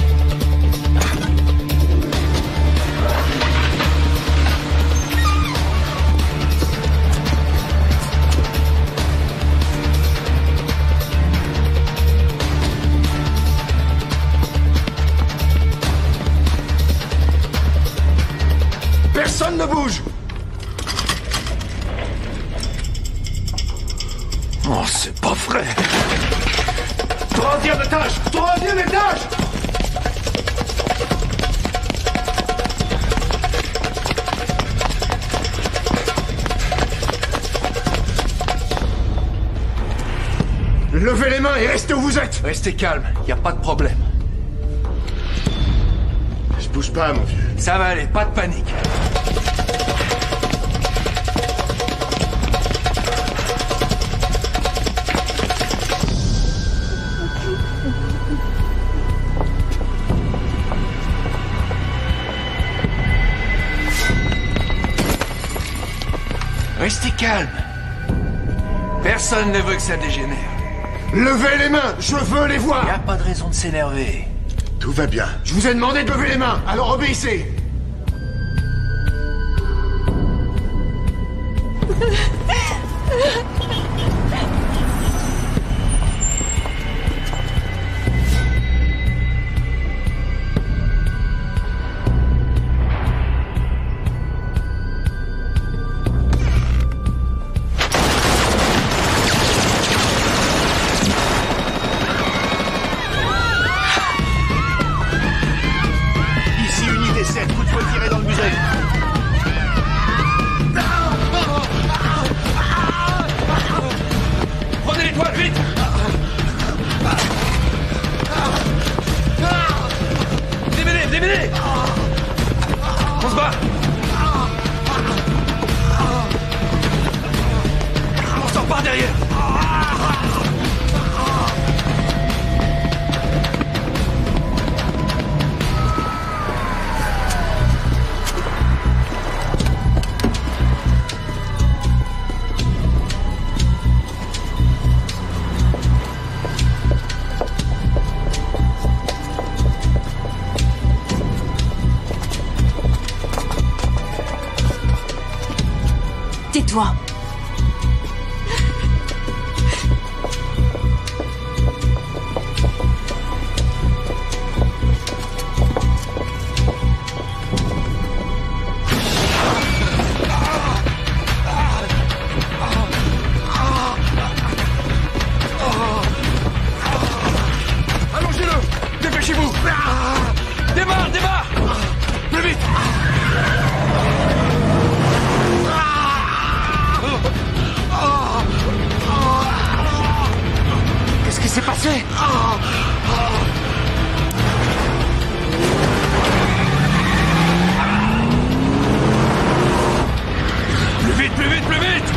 Speaker 13: Troisième étage! Troisième étage! Levez les mains et restez où vous êtes!
Speaker 1: Restez calme, y a pas de problème.
Speaker 13: Je bouge pas, mon vieux.
Speaker 1: Ça va aller, pas de panique. Restez calme. Personne ne veut que ça dégénère.
Speaker 13: Levez les mains, je veux les voir!
Speaker 1: Y a pas de raison de s'énerver.
Speaker 13: Tout va bien. Je vous ai demandé de lever les mains, alors obéissez!
Speaker 7: Tais-toi.
Speaker 1: Allongez-le! Dépêchez-vous! Démarre, démarre! Plus vite! Qu'est-ce qui s'est passé? Plus vite, plus vite, plus vite!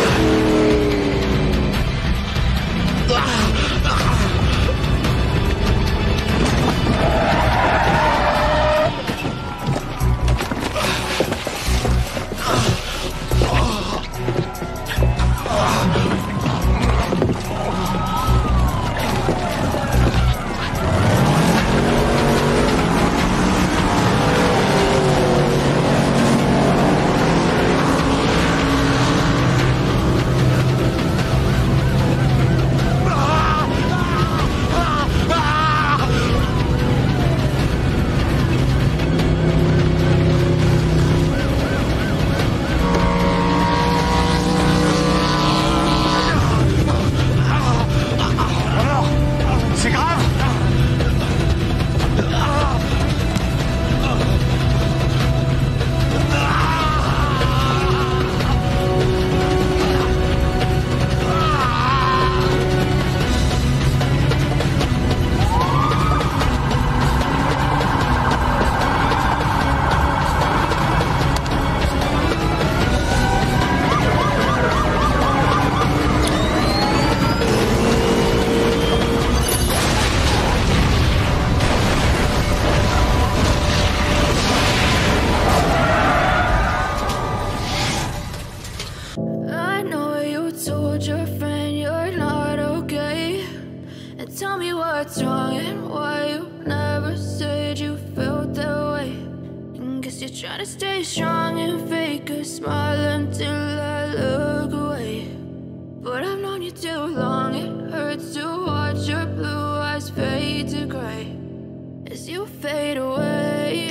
Speaker 3: what's wrong and why you never said you felt that way. And guess you're trying to stay strong and fake a smile until I look away. But I've known you too long, it hurts to watch your blue eyes fade to gray as you fade away,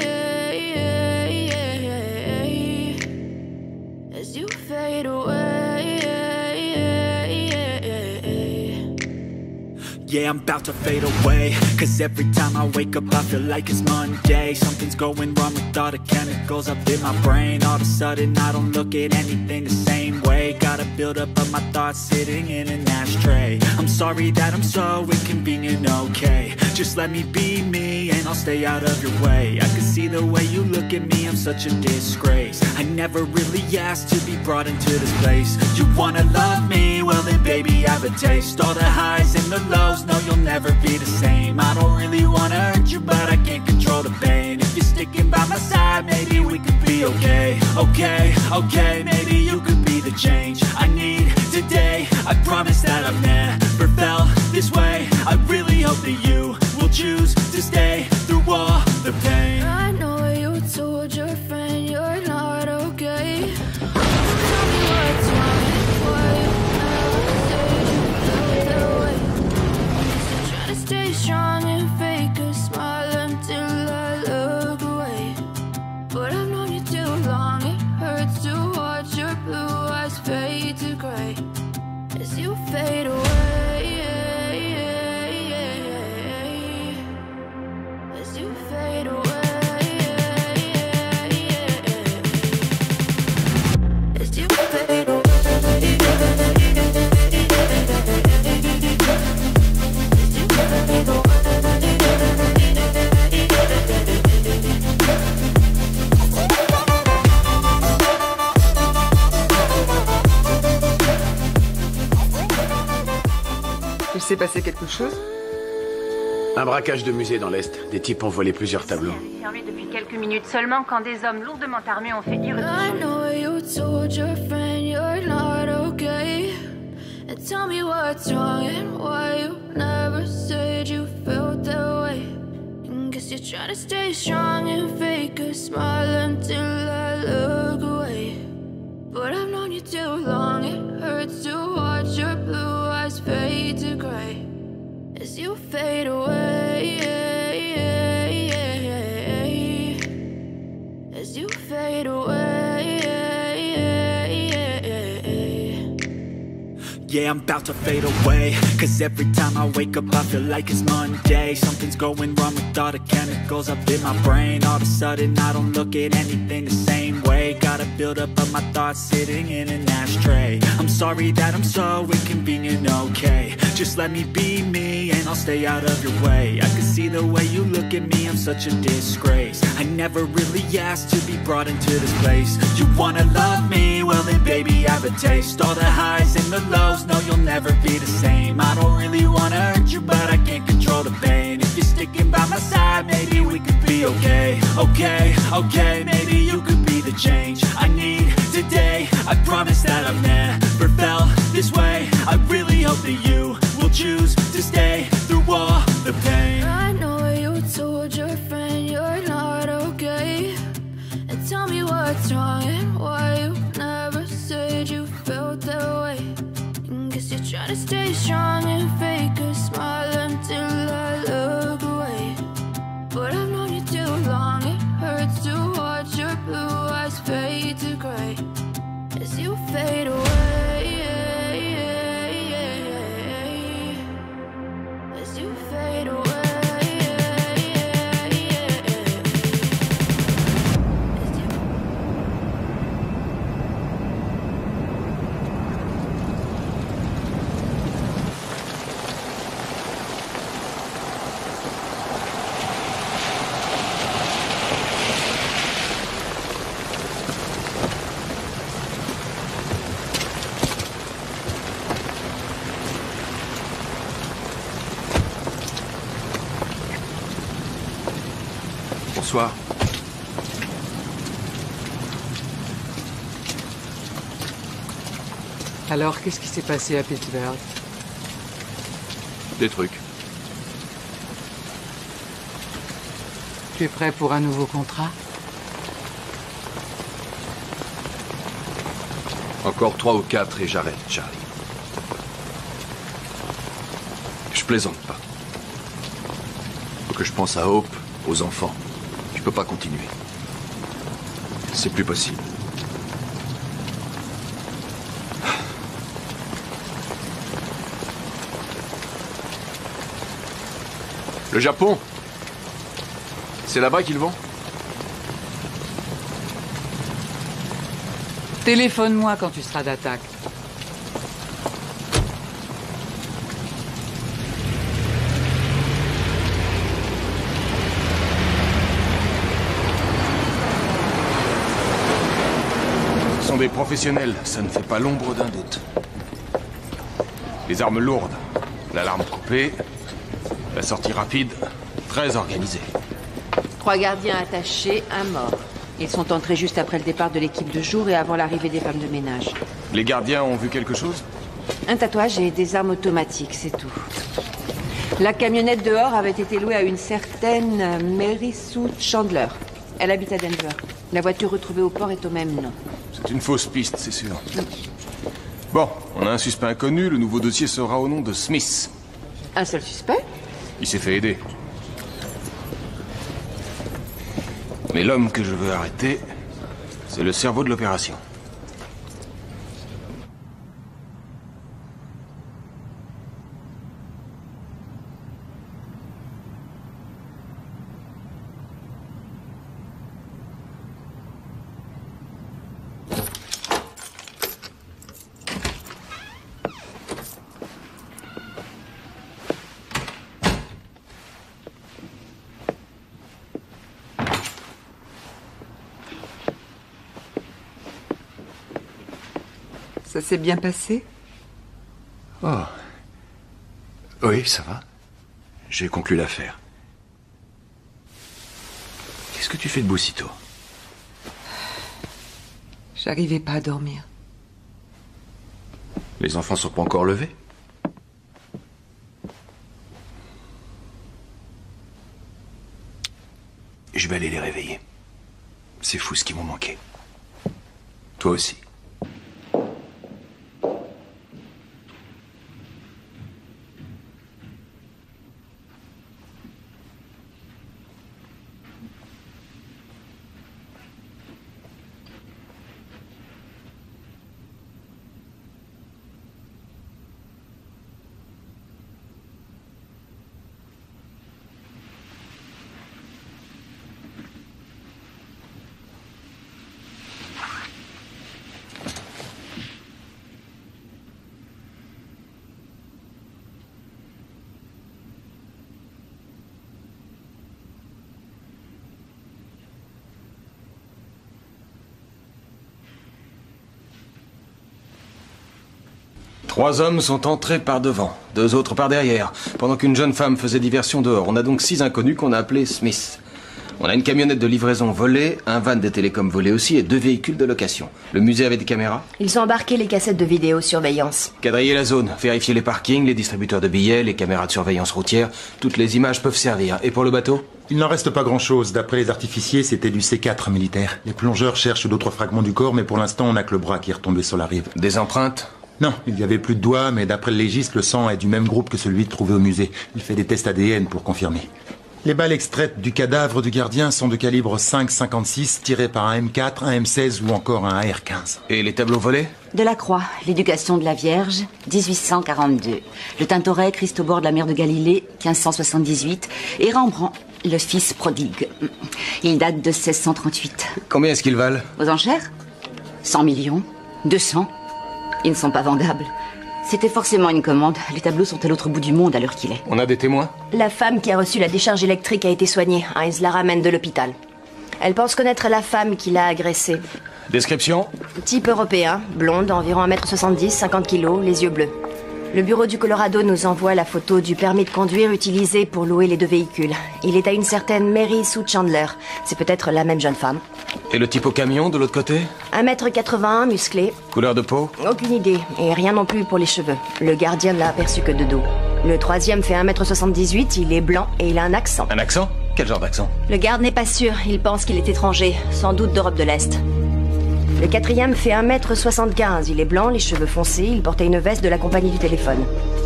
Speaker 3: as you fade away.
Speaker 19: Yeah, I'm about to fade away, cause every time I wake up I feel like it's Monday. Something's going wrong with all the chemicals up in my brain. All of a sudden I don't look at anything the same way. Got a build up of my thoughts sitting in an ashtray. I'm sorry that I'm so inconvenient, okay. Just let me be me and I'll stay out of your way. I can see the way you look at me, I'm such a disgrace. I never really asked to be brought into this place. You wanna love me? Well then baby I have a taste. All the highs and the lows, no you'll never be the same. I don't really wanna hurt you but I can't control the pain. If you're sticking by my side maybe we could be okay. Okay, okay, maybe you could be the change I need today. I promise that I've never felt this way. I really hope that you will choose to stay through all the pain.
Speaker 3: I know you told your friend you're not okay. Tell me what's wrong and why you never said you felt that way. Guess you're trying to stay strong and fake a smile until I look away. But I've known you too long, it hurts to watch your blue eyes fade to gray as you fade away. As you fade away. As you fade away.
Speaker 20: Il s'est passé quelque chose?
Speaker 12: Un braquage de musée dans l'Est. Des types ont volé plusieurs tableaux.
Speaker 17: Fermé depuis quelques minutes seulement quand des hommes lourdement armés ont fait irruption.
Speaker 3: I know you told your friend you're not okay. And tell me what's wrong and why you never said you felt that way. And guess you're trying to stay strong and fake a smile until I look away. But I've known you too long, it hurts to watch your blue eyes fade to gray as you fade away. As you fade away.
Speaker 19: Yeah, I'm about to fade away, cause every time I wake up I feel like it's Monday. Something's going wrong with all the chemicals up in my brain. All of a sudden I don't look at anything the same way. Got a build up of my thoughts sitting in an ashtray. I'm sorry that I'm so inconvenient, okay. Just let me be me and I'll stay out of your way. I can see the way you look at me, I'm such a disgrace. I never really asked to be brought into this place. You wanna love me? Well then baby I have a taste. All the highs and the lows, no you'll never be the same. I don't really wanna hurt you but I can't control the pain. If you're sticking by my side maybe we could be okay. Okay, okay, maybe you could be the change I need today. I promise that I've never felt this way. I really hope that you will choose to stay through all the pain.
Speaker 3: I know you told your friend you're not okay. And tell me what's wrong and why you never said you felt that way. And guess you're trying to stay strong and fake a smile until I look away. But I've known you too long, it hurts to watch your blue eyes fade to gray as you fade away. As you fade away.
Speaker 1: Bonsoir.
Speaker 20: Alors, qu'est-ce qui s'est passé à Pittsburgh?
Speaker 1: Des trucs.
Speaker 20: Tu es prêt pour un nouveau contrat?
Speaker 1: Encore trois ou quatre et j'arrête, Charlie. Je plaisante pas. Faut que je pense à Hope, aux enfants. Je peux pas continuer. C'est plus possible. Le Japon? C'est là-bas qu'ils vont?
Speaker 20: Téléphone-moi quand tu seras d'attaque.
Speaker 13: Ce sont des professionnels, ça ne fait pas l'ombre d'un doute. Les armes lourdes, l'alarme coupée, la sortie rapide, très organisée.
Speaker 6: Trois gardiens attachés, un mort. Ils sont entrés juste après le départ de l'équipe de jour et avant l'arrivée des femmes de ménage.
Speaker 13: Les gardiens ont vu quelque chose?
Speaker 6: Un tatouage et des armes automatiques, c'est tout. La camionnette dehors avait été louée à une certaine Mary Sue Chandler. Elle habite à Denver. La voiture retrouvée au port est au même nom.
Speaker 13: C'est une fausse piste, c'est sûr. Bon, on a un suspect inconnu, le nouveau dossier sera au nom de Smith.
Speaker 6: Un seul suspect?
Speaker 13: Il s'est fait aider. Mais l'homme que je veux arrêter, c'est le cerveau de l'opération.
Speaker 20: Ça s'est bien passé?
Speaker 1: Oh. Oui, ça va. J'ai conclu l'affaire. Qu'est-ce que tu fais debout sitôt?
Speaker 20: J'arrivais pas à dormir.
Speaker 1: Les enfants sont pas encore levés? Je vais aller les réveiller. C'est fou ce qu'ils m'ont manqué. Toi aussi.
Speaker 13: Trois hommes sont entrés par devant, deux autres par derrière, pendant qu'une jeune femme faisait diversion dehors. On a donc six inconnus qu'on a appelés Smith. On a une camionnette de livraison volée, un van des télécoms volé aussi et deux véhicules de location. Le musée avait des caméras?
Speaker 16: Ils ont embarqué les cassettes de vidéosurveillance.
Speaker 13: Quadriller la zone, vérifier les parkings, les distributeurs de billets, les caméras de surveillance routière. Toutes les images peuvent servir. Et pour le bateau?
Speaker 21: Il n'en reste pas grand-chose. D'après les artificiers, c'était du C quatre militaire. Les plongeurs cherchent d'autres fragments du corps, mais pour l'instant, on n'a que le bras qui est retombé sur la rive.
Speaker 13: Des empreintes?
Speaker 21: Non, il n'y avait plus de doigts, mais d'après le légiste, le sang est du même groupe que celui trouvé au musée. Il fait des tests A D N pour confirmer. Les balles extraites du cadavre du gardien sont de calibre cinq cinquante-six, tirées par un M quatre, un M seize ou encore un A R quinze.
Speaker 13: Et les tableaux volés?
Speaker 22: Delacroix, l'éducation de la Vierge, dix-huit cent quarante-deux. Le Tintoret, Christ au bord de la mer de Galilée, quinze cent soixante-dix-huit. Et Rembrandt, le fils prodigue. Il date de seize cent trente-huit.
Speaker 13: Combien est-ce qu'ils valent?
Speaker 22: Aux enchères? cent millions? deux cents? Ils ne sont pas vendables. C'était forcément une commande. Les tableaux sont à l'autre bout du monde à l'heure qu'il est.
Speaker 13: On a des témoins?
Speaker 16: La femme qui a reçu la décharge électrique a été soignée. Heinz la ramène de l'hôpital. Elle pense connaître la femme qui l'a agressée.
Speaker 13: Description?
Speaker 16: Type européen, blonde, environ un mètre soixante-dix, cinquante kilos, les yeux bleus. Le bureau du Colorado nous envoie la photo du permis de conduire utilisé pour louer les deux véhicules. Il est à une certaine Mary Sue Chandler. C'est peut-être la même jeune femme.
Speaker 13: Et le type au camion, de l'autre côté?
Speaker 16: un mètre quatre-vingt-un, musclé.
Speaker 13: Couleur de peau?
Speaker 16: Aucune idée. Et rien non plus pour les cheveux. Le gardien ne l'a aperçu que de dos. Le troisième fait un mètre soixante-dix-huit, il est blanc et il a un accent.
Speaker 13: Un accent? Quel genre d'accent?
Speaker 16: Le garde n'est pas sûr. Il pense qu'il est étranger. Sans doute d'Europe de l'Est. Le quatrième fait un mètre soixante-quinze. Il est blanc, les cheveux foncés. Il portait une veste de la compagnie du téléphone.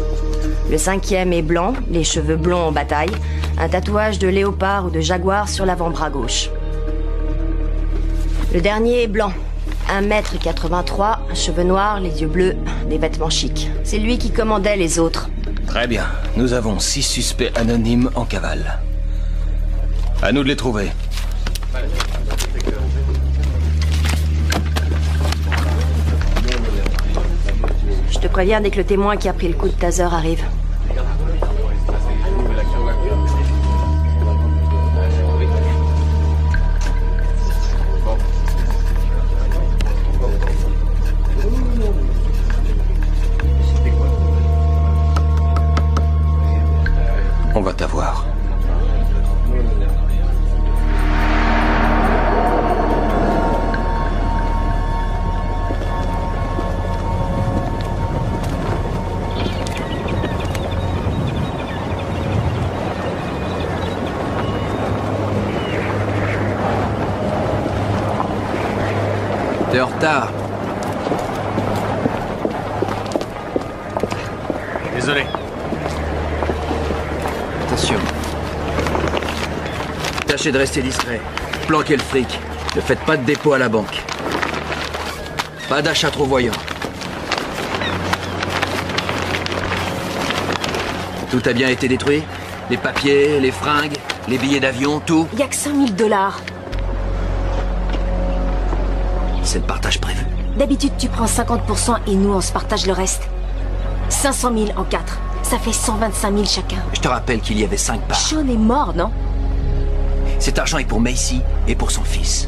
Speaker 16: Le cinquième est blanc, les cheveux blonds en bataille. Un tatouage de léopard ou de jaguar sur l'avant-bras gauche. Le dernier est blanc. un mètre quatre-vingt-trois, cheveux noirs, les yeux bleus, des vêtements chics. C'est lui qui commandait les autres.
Speaker 10: Très bien. Nous avons six suspects anonymes en cavale. À nous de les trouver.
Speaker 16: Je te préviens dès que le témoin qui a pris le coup de taser arrive.
Speaker 10: On va t'avoir.
Speaker 1: T'es en retard.
Speaker 13: Désolé.
Speaker 1: Attention. Tâchez de rester discret. Planquez le fric. Ne faites pas de dépôt à la banque. Pas d'achat trop voyant. Tout a bien été détruit? Les papiers, les fringues, les billets d'avion, tout?
Speaker 16: Y a que cinq mille dollars.
Speaker 1: C'est le partage prévu.
Speaker 16: D'habitude, tu prends cinquante pour cent et nous, on se partage le reste. cinq cent mille en quatre. Ça fait cent vingt-cinq mille chacun.
Speaker 1: Je te rappelle qu'il y avait cinq parts.
Speaker 16: Sean est mort, non?
Speaker 1: Cet argent est pour Macy et pour son fils.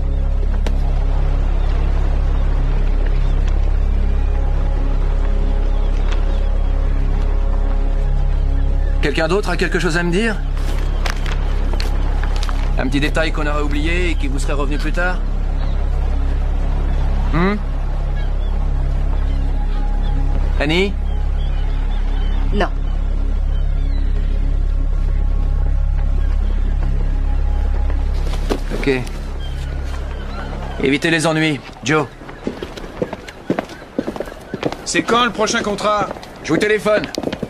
Speaker 1: Quelqu'un d'autre a quelque chose à me dire? Un petit détail qu'on aurait oublié et qui vous serait revenu plus tard? Hmm? Annie?
Speaker 16: Non.
Speaker 1: Ok. Évitez les ennuis. Joe.
Speaker 8: C'est quand le prochain contrat?
Speaker 1: Je vous téléphone.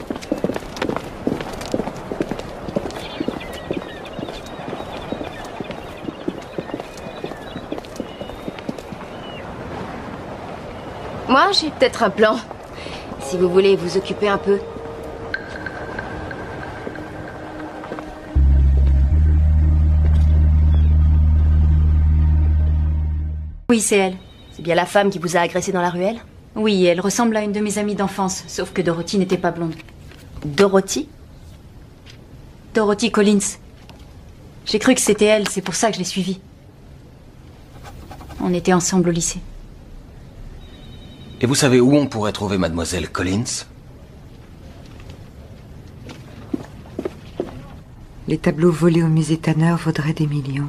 Speaker 16: Moi, j'ai peut-être un plan. Si vous voulez vous occuper un peu.
Speaker 22: Oui, c'est elle.
Speaker 16: C'est bien la femme qui vous a agressé dans la ruelle?
Speaker 22: Oui, elle ressemble à une de mes amies d'enfance, sauf que Dorothy n'était pas blonde.
Speaker 16: Dorothy?
Speaker 22: Dorothy Collins. J'ai cru que c'était elle, c'est pour ça que je l'ai suivie. On était ensemble au lycée.
Speaker 10: Et vous savez où on pourrait trouver Mademoiselle Collins?
Speaker 11: Les tableaux volés au musée Tanner vaudraient des millions.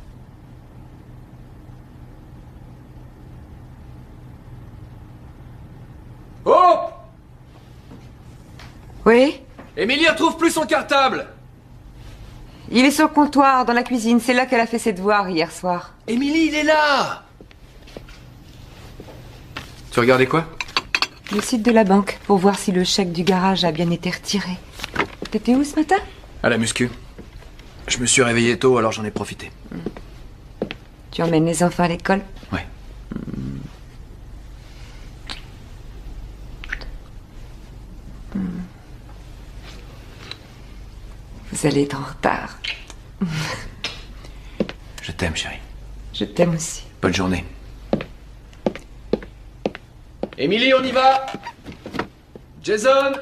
Speaker 1: Oh!
Speaker 11: Oui?
Speaker 1: Émilie retrouve plus son cartable!
Speaker 11: Il est sur le comptoir, dans la cuisine. C'est là qu'elle a fait ses devoirs hier soir.
Speaker 1: Émilie, il est là! Tu regardais quoi?
Speaker 11: Le site de la banque, pour voir si le chèque du garage a bien été retiré. T'étais où ce matin?
Speaker 1: À la muscu. Je me suis réveillé tôt, alors j'en ai profité.
Speaker 11: Tu emmènes les enfants à l'école?
Speaker 1: Ouais.
Speaker 11: Vous allez être en retard.
Speaker 1: Je t'aime, chérie.
Speaker 11: Je t'aime aussi.
Speaker 1: Bonne journée. Émilie, on y va! Jason!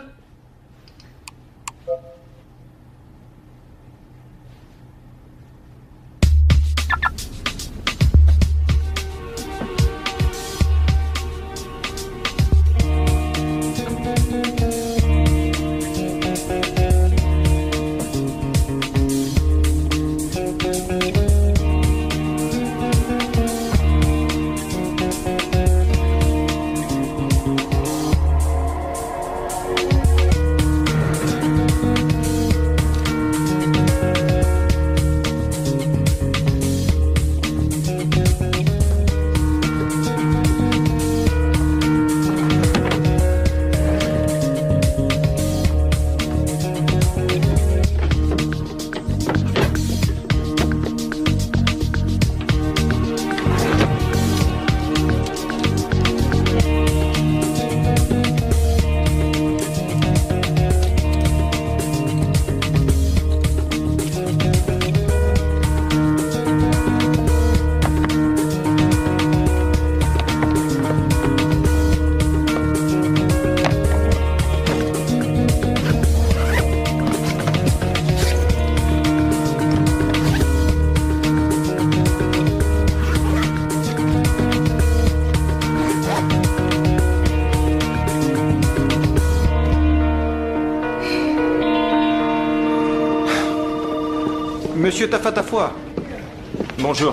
Speaker 9: Monsieur Tafatafoi. Bonjour.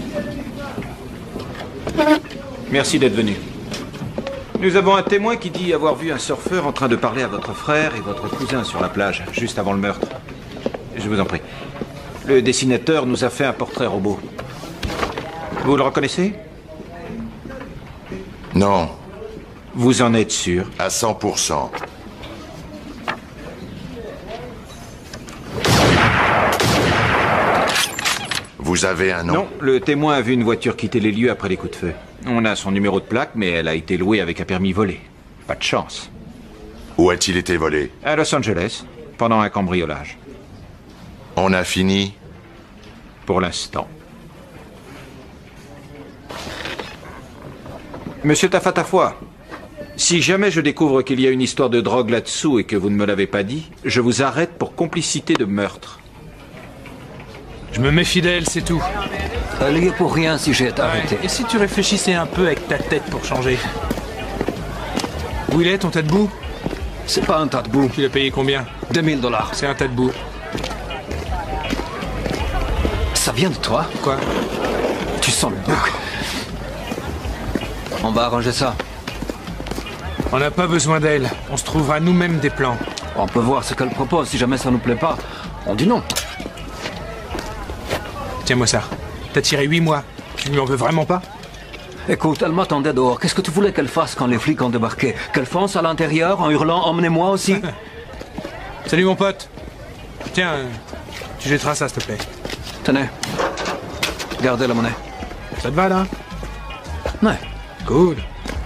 Speaker 9: Merci d'être venu. Nous avons un témoin qui dit avoir vu un surfeur en train de parler à votre frère et votre cousin sur la plage, juste avant le meurtre. Je vous en prie. Le dessinateur nous a fait un portrait robot. Vous le reconnaissez?
Speaker 15: Non.
Speaker 9: Vous en êtes sûr?
Speaker 15: À cent pour cent. Vous avez un nom?
Speaker 9: Non, le témoin a vu une voiture quitter les lieux après les coups de feu. On a son numéro de plaque, mais elle a été louée avec un permis volé. Pas de chance.
Speaker 15: Où a-t-il été volé?
Speaker 9: À Los Angeles, pendant un cambriolage.
Speaker 15: On a fini?
Speaker 9: Pour l'instant. Monsieur Tafatafoi, si jamais je découvre qu'il y a une histoire de drogue là-dessous et que vous ne me l'avez pas dit, je vous arrête pour complicité de meurtre.
Speaker 8: Je me méfie d'elle, c'est tout.
Speaker 5: Elle y est pour rien si j'ai été arrêté.
Speaker 8: Et si tu réfléchissais un peu avec ta tête pour changer? Où il est, ton tas de boue?
Speaker 5: C'est pas un tas de boue.
Speaker 8: Tu l'as payé combien?
Speaker 5: deux mille dollars.
Speaker 8: C'est un tas de boue.
Speaker 5: Ça vient de toi?
Speaker 8: Quoi?
Speaker 5: Tu sens le bouc. On va arranger ça.
Speaker 8: On n'a pas besoin d'elle. On se trouvera nous-mêmes des plans.
Speaker 5: On peut voir ce qu'elle propose. Si jamais ça nous plaît pas, on dit non.
Speaker 8: Tiens-moi ça. T'as tiré huit mois. Tu lui en veux vraiment pas?
Speaker 5: Écoute, elle m'attendait dehors. Qu'est-ce que tu voulais qu'elle fasse quand les flics ont débarqué? Qu'elle fonce à l'intérieur en hurlant « Emmenez-moi aussi »
Speaker 8: Salut mon pote. Tiens, euh, tu jetteras ça s'il te plaît.
Speaker 5: Tenez. Gardez la monnaie.
Speaker 8: Ça te va là?
Speaker 5: Ouais.
Speaker 8: Cool.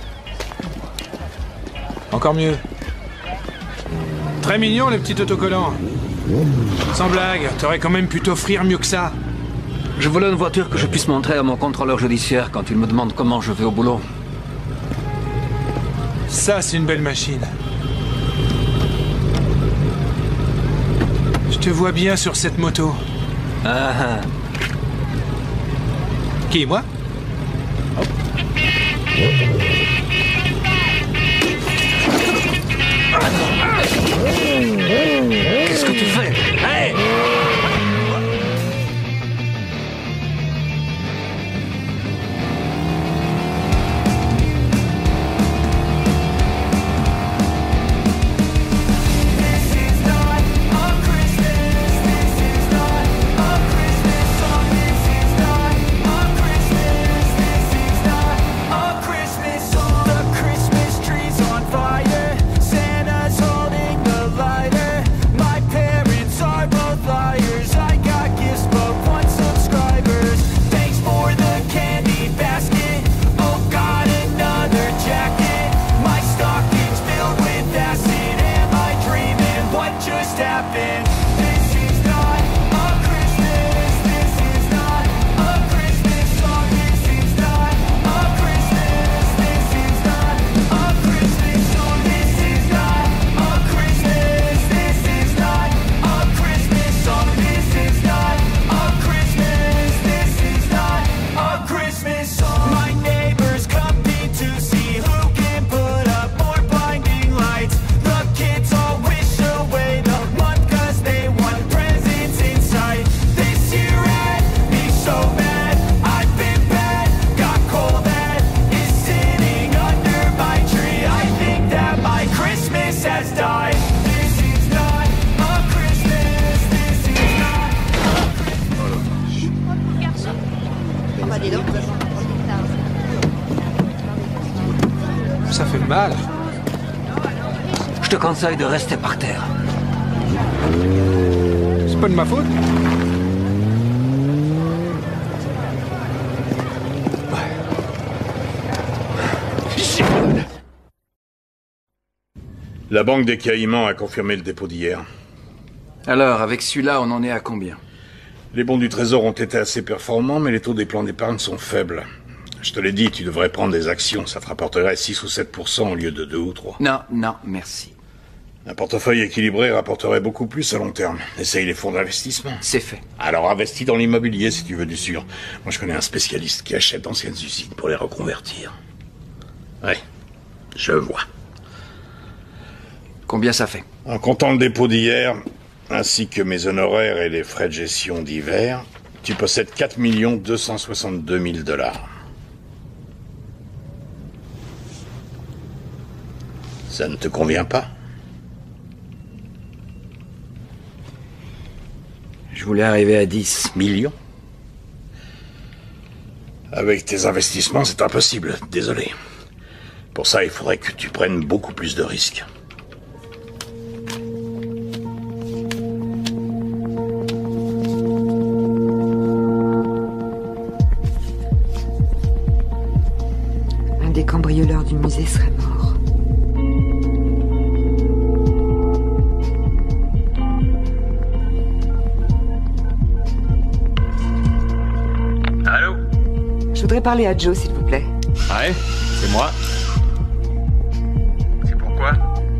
Speaker 8: Encore mieux. Très mignon, les petits autocollants. Sans blague, t'aurais quand même pu t'offrir mieux que ça.
Speaker 5: Je voulais une voiture que je puisse montrer à mon contrôleur judiciaire quand il me demande comment je vais au boulot.
Speaker 8: Ça, c'est une belle machine. Je te vois bien sur cette moto.
Speaker 5: Ah ah.
Speaker 8: Qui, moi?
Speaker 5: Qu'est-ce que tu fais? Hey!
Speaker 8: Ça fait mal.
Speaker 5: Je te conseille de rester par terre.
Speaker 8: C'est pas de ma faute.
Speaker 13: La Banque des Caïmans a confirmé le dépôt d'hier.
Speaker 1: Alors, avec celui-là, on en est à combien?
Speaker 13: Les bons du Trésor ont été assez performants, mais les taux des plans d'épargne sont faibles. Je te l'ai dit, tu devrais prendre des actions. Ça te rapporterait six ou sept pour cent au lieu de deux ou trois.
Speaker 1: Non, non, merci.
Speaker 13: Un portefeuille équilibré rapporterait beaucoup plus à long terme. Essaye les fonds d'investissement.
Speaker 1: C'est fait.
Speaker 13: Alors investis dans l'immobilier si tu veux du sûr. Moi je connais un spécialiste qui achète d'anciennes usines pour les reconvertir. Ouais, je vois.
Speaker 1: Combien ça fait?
Speaker 13: En comptant le dépôt d'hier,
Speaker 14: ainsi que mes honoraires et les frais de gestion divers, tu possèdes quatre millions deux cent soixante-deux mille dollars. Ça ne te convient pas?
Speaker 1: Je voulais arriver à dix
Speaker 14: millions. Avec tes investissements, c'est impossible. Désolé. Pour ça, il faudrait que tu prennes beaucoup plus de risques.
Speaker 11: Un des cambrioleurs du musée serait mort.
Speaker 4: Allô?
Speaker 11: Je voudrais parler à Joe, s'il vous plaît.
Speaker 4: Ouais, c'est moi. C'est pourquoi?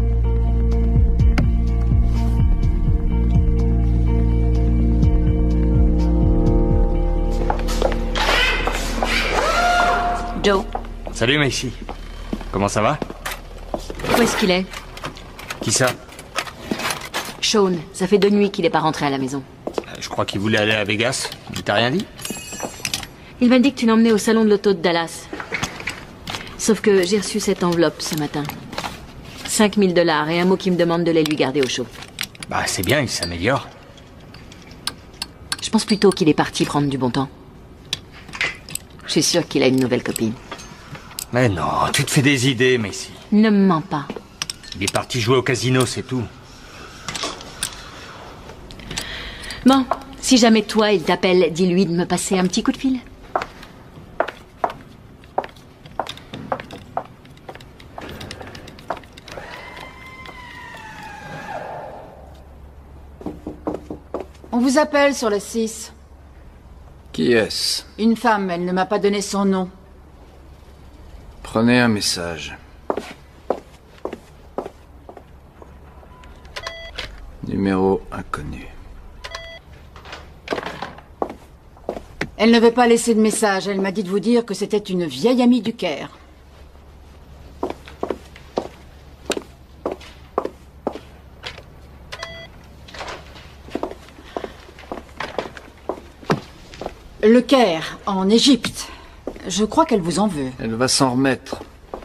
Speaker 22: Joe.
Speaker 4: Salut Macy. Comment ça va?
Speaker 22: Où est-ce qu'il est?
Speaker 4: Qui ça?
Speaker 22: Sean, ça fait deux nuits qu'il n'est pas rentré à la maison.
Speaker 4: Je crois qu'il voulait aller à Vegas. Il t'a rien dit?
Speaker 22: Il m'a dit que tu l'emmenais au salon de l'auto de Dallas. Sauf que j'ai reçu cette enveloppe ce matin. cinq mille dollars et un mot qui me demande de les lui garder au chaud.
Speaker 4: Bah c'est bien, il s'améliore.
Speaker 22: Je pense plutôt qu'il est parti prendre du bon temps. Je suis sûre qu'il a une nouvelle copine.
Speaker 4: Mais non, tu te fais des idées, Macy.
Speaker 22: Ne me mens pas.
Speaker 4: Il est parti jouer au casino, c'est tout.
Speaker 22: Bon, si jamais toi il t'appelle, dis-lui de me passer un petit coup de fil.
Speaker 7: On vous appelle sur le six.
Speaker 1: Qui est-ce?
Speaker 7: Une femme, elle ne m'a pas donné son nom.
Speaker 1: Prenez un message. Numéro inconnu.
Speaker 7: Elle ne veut pas laisser de message. Elle m'a dit de vous dire que c'était une vieille amie du Caire. Le Caire, en Égypte. Je crois qu'elle vous en veut.
Speaker 1: Elle va s'en remettre.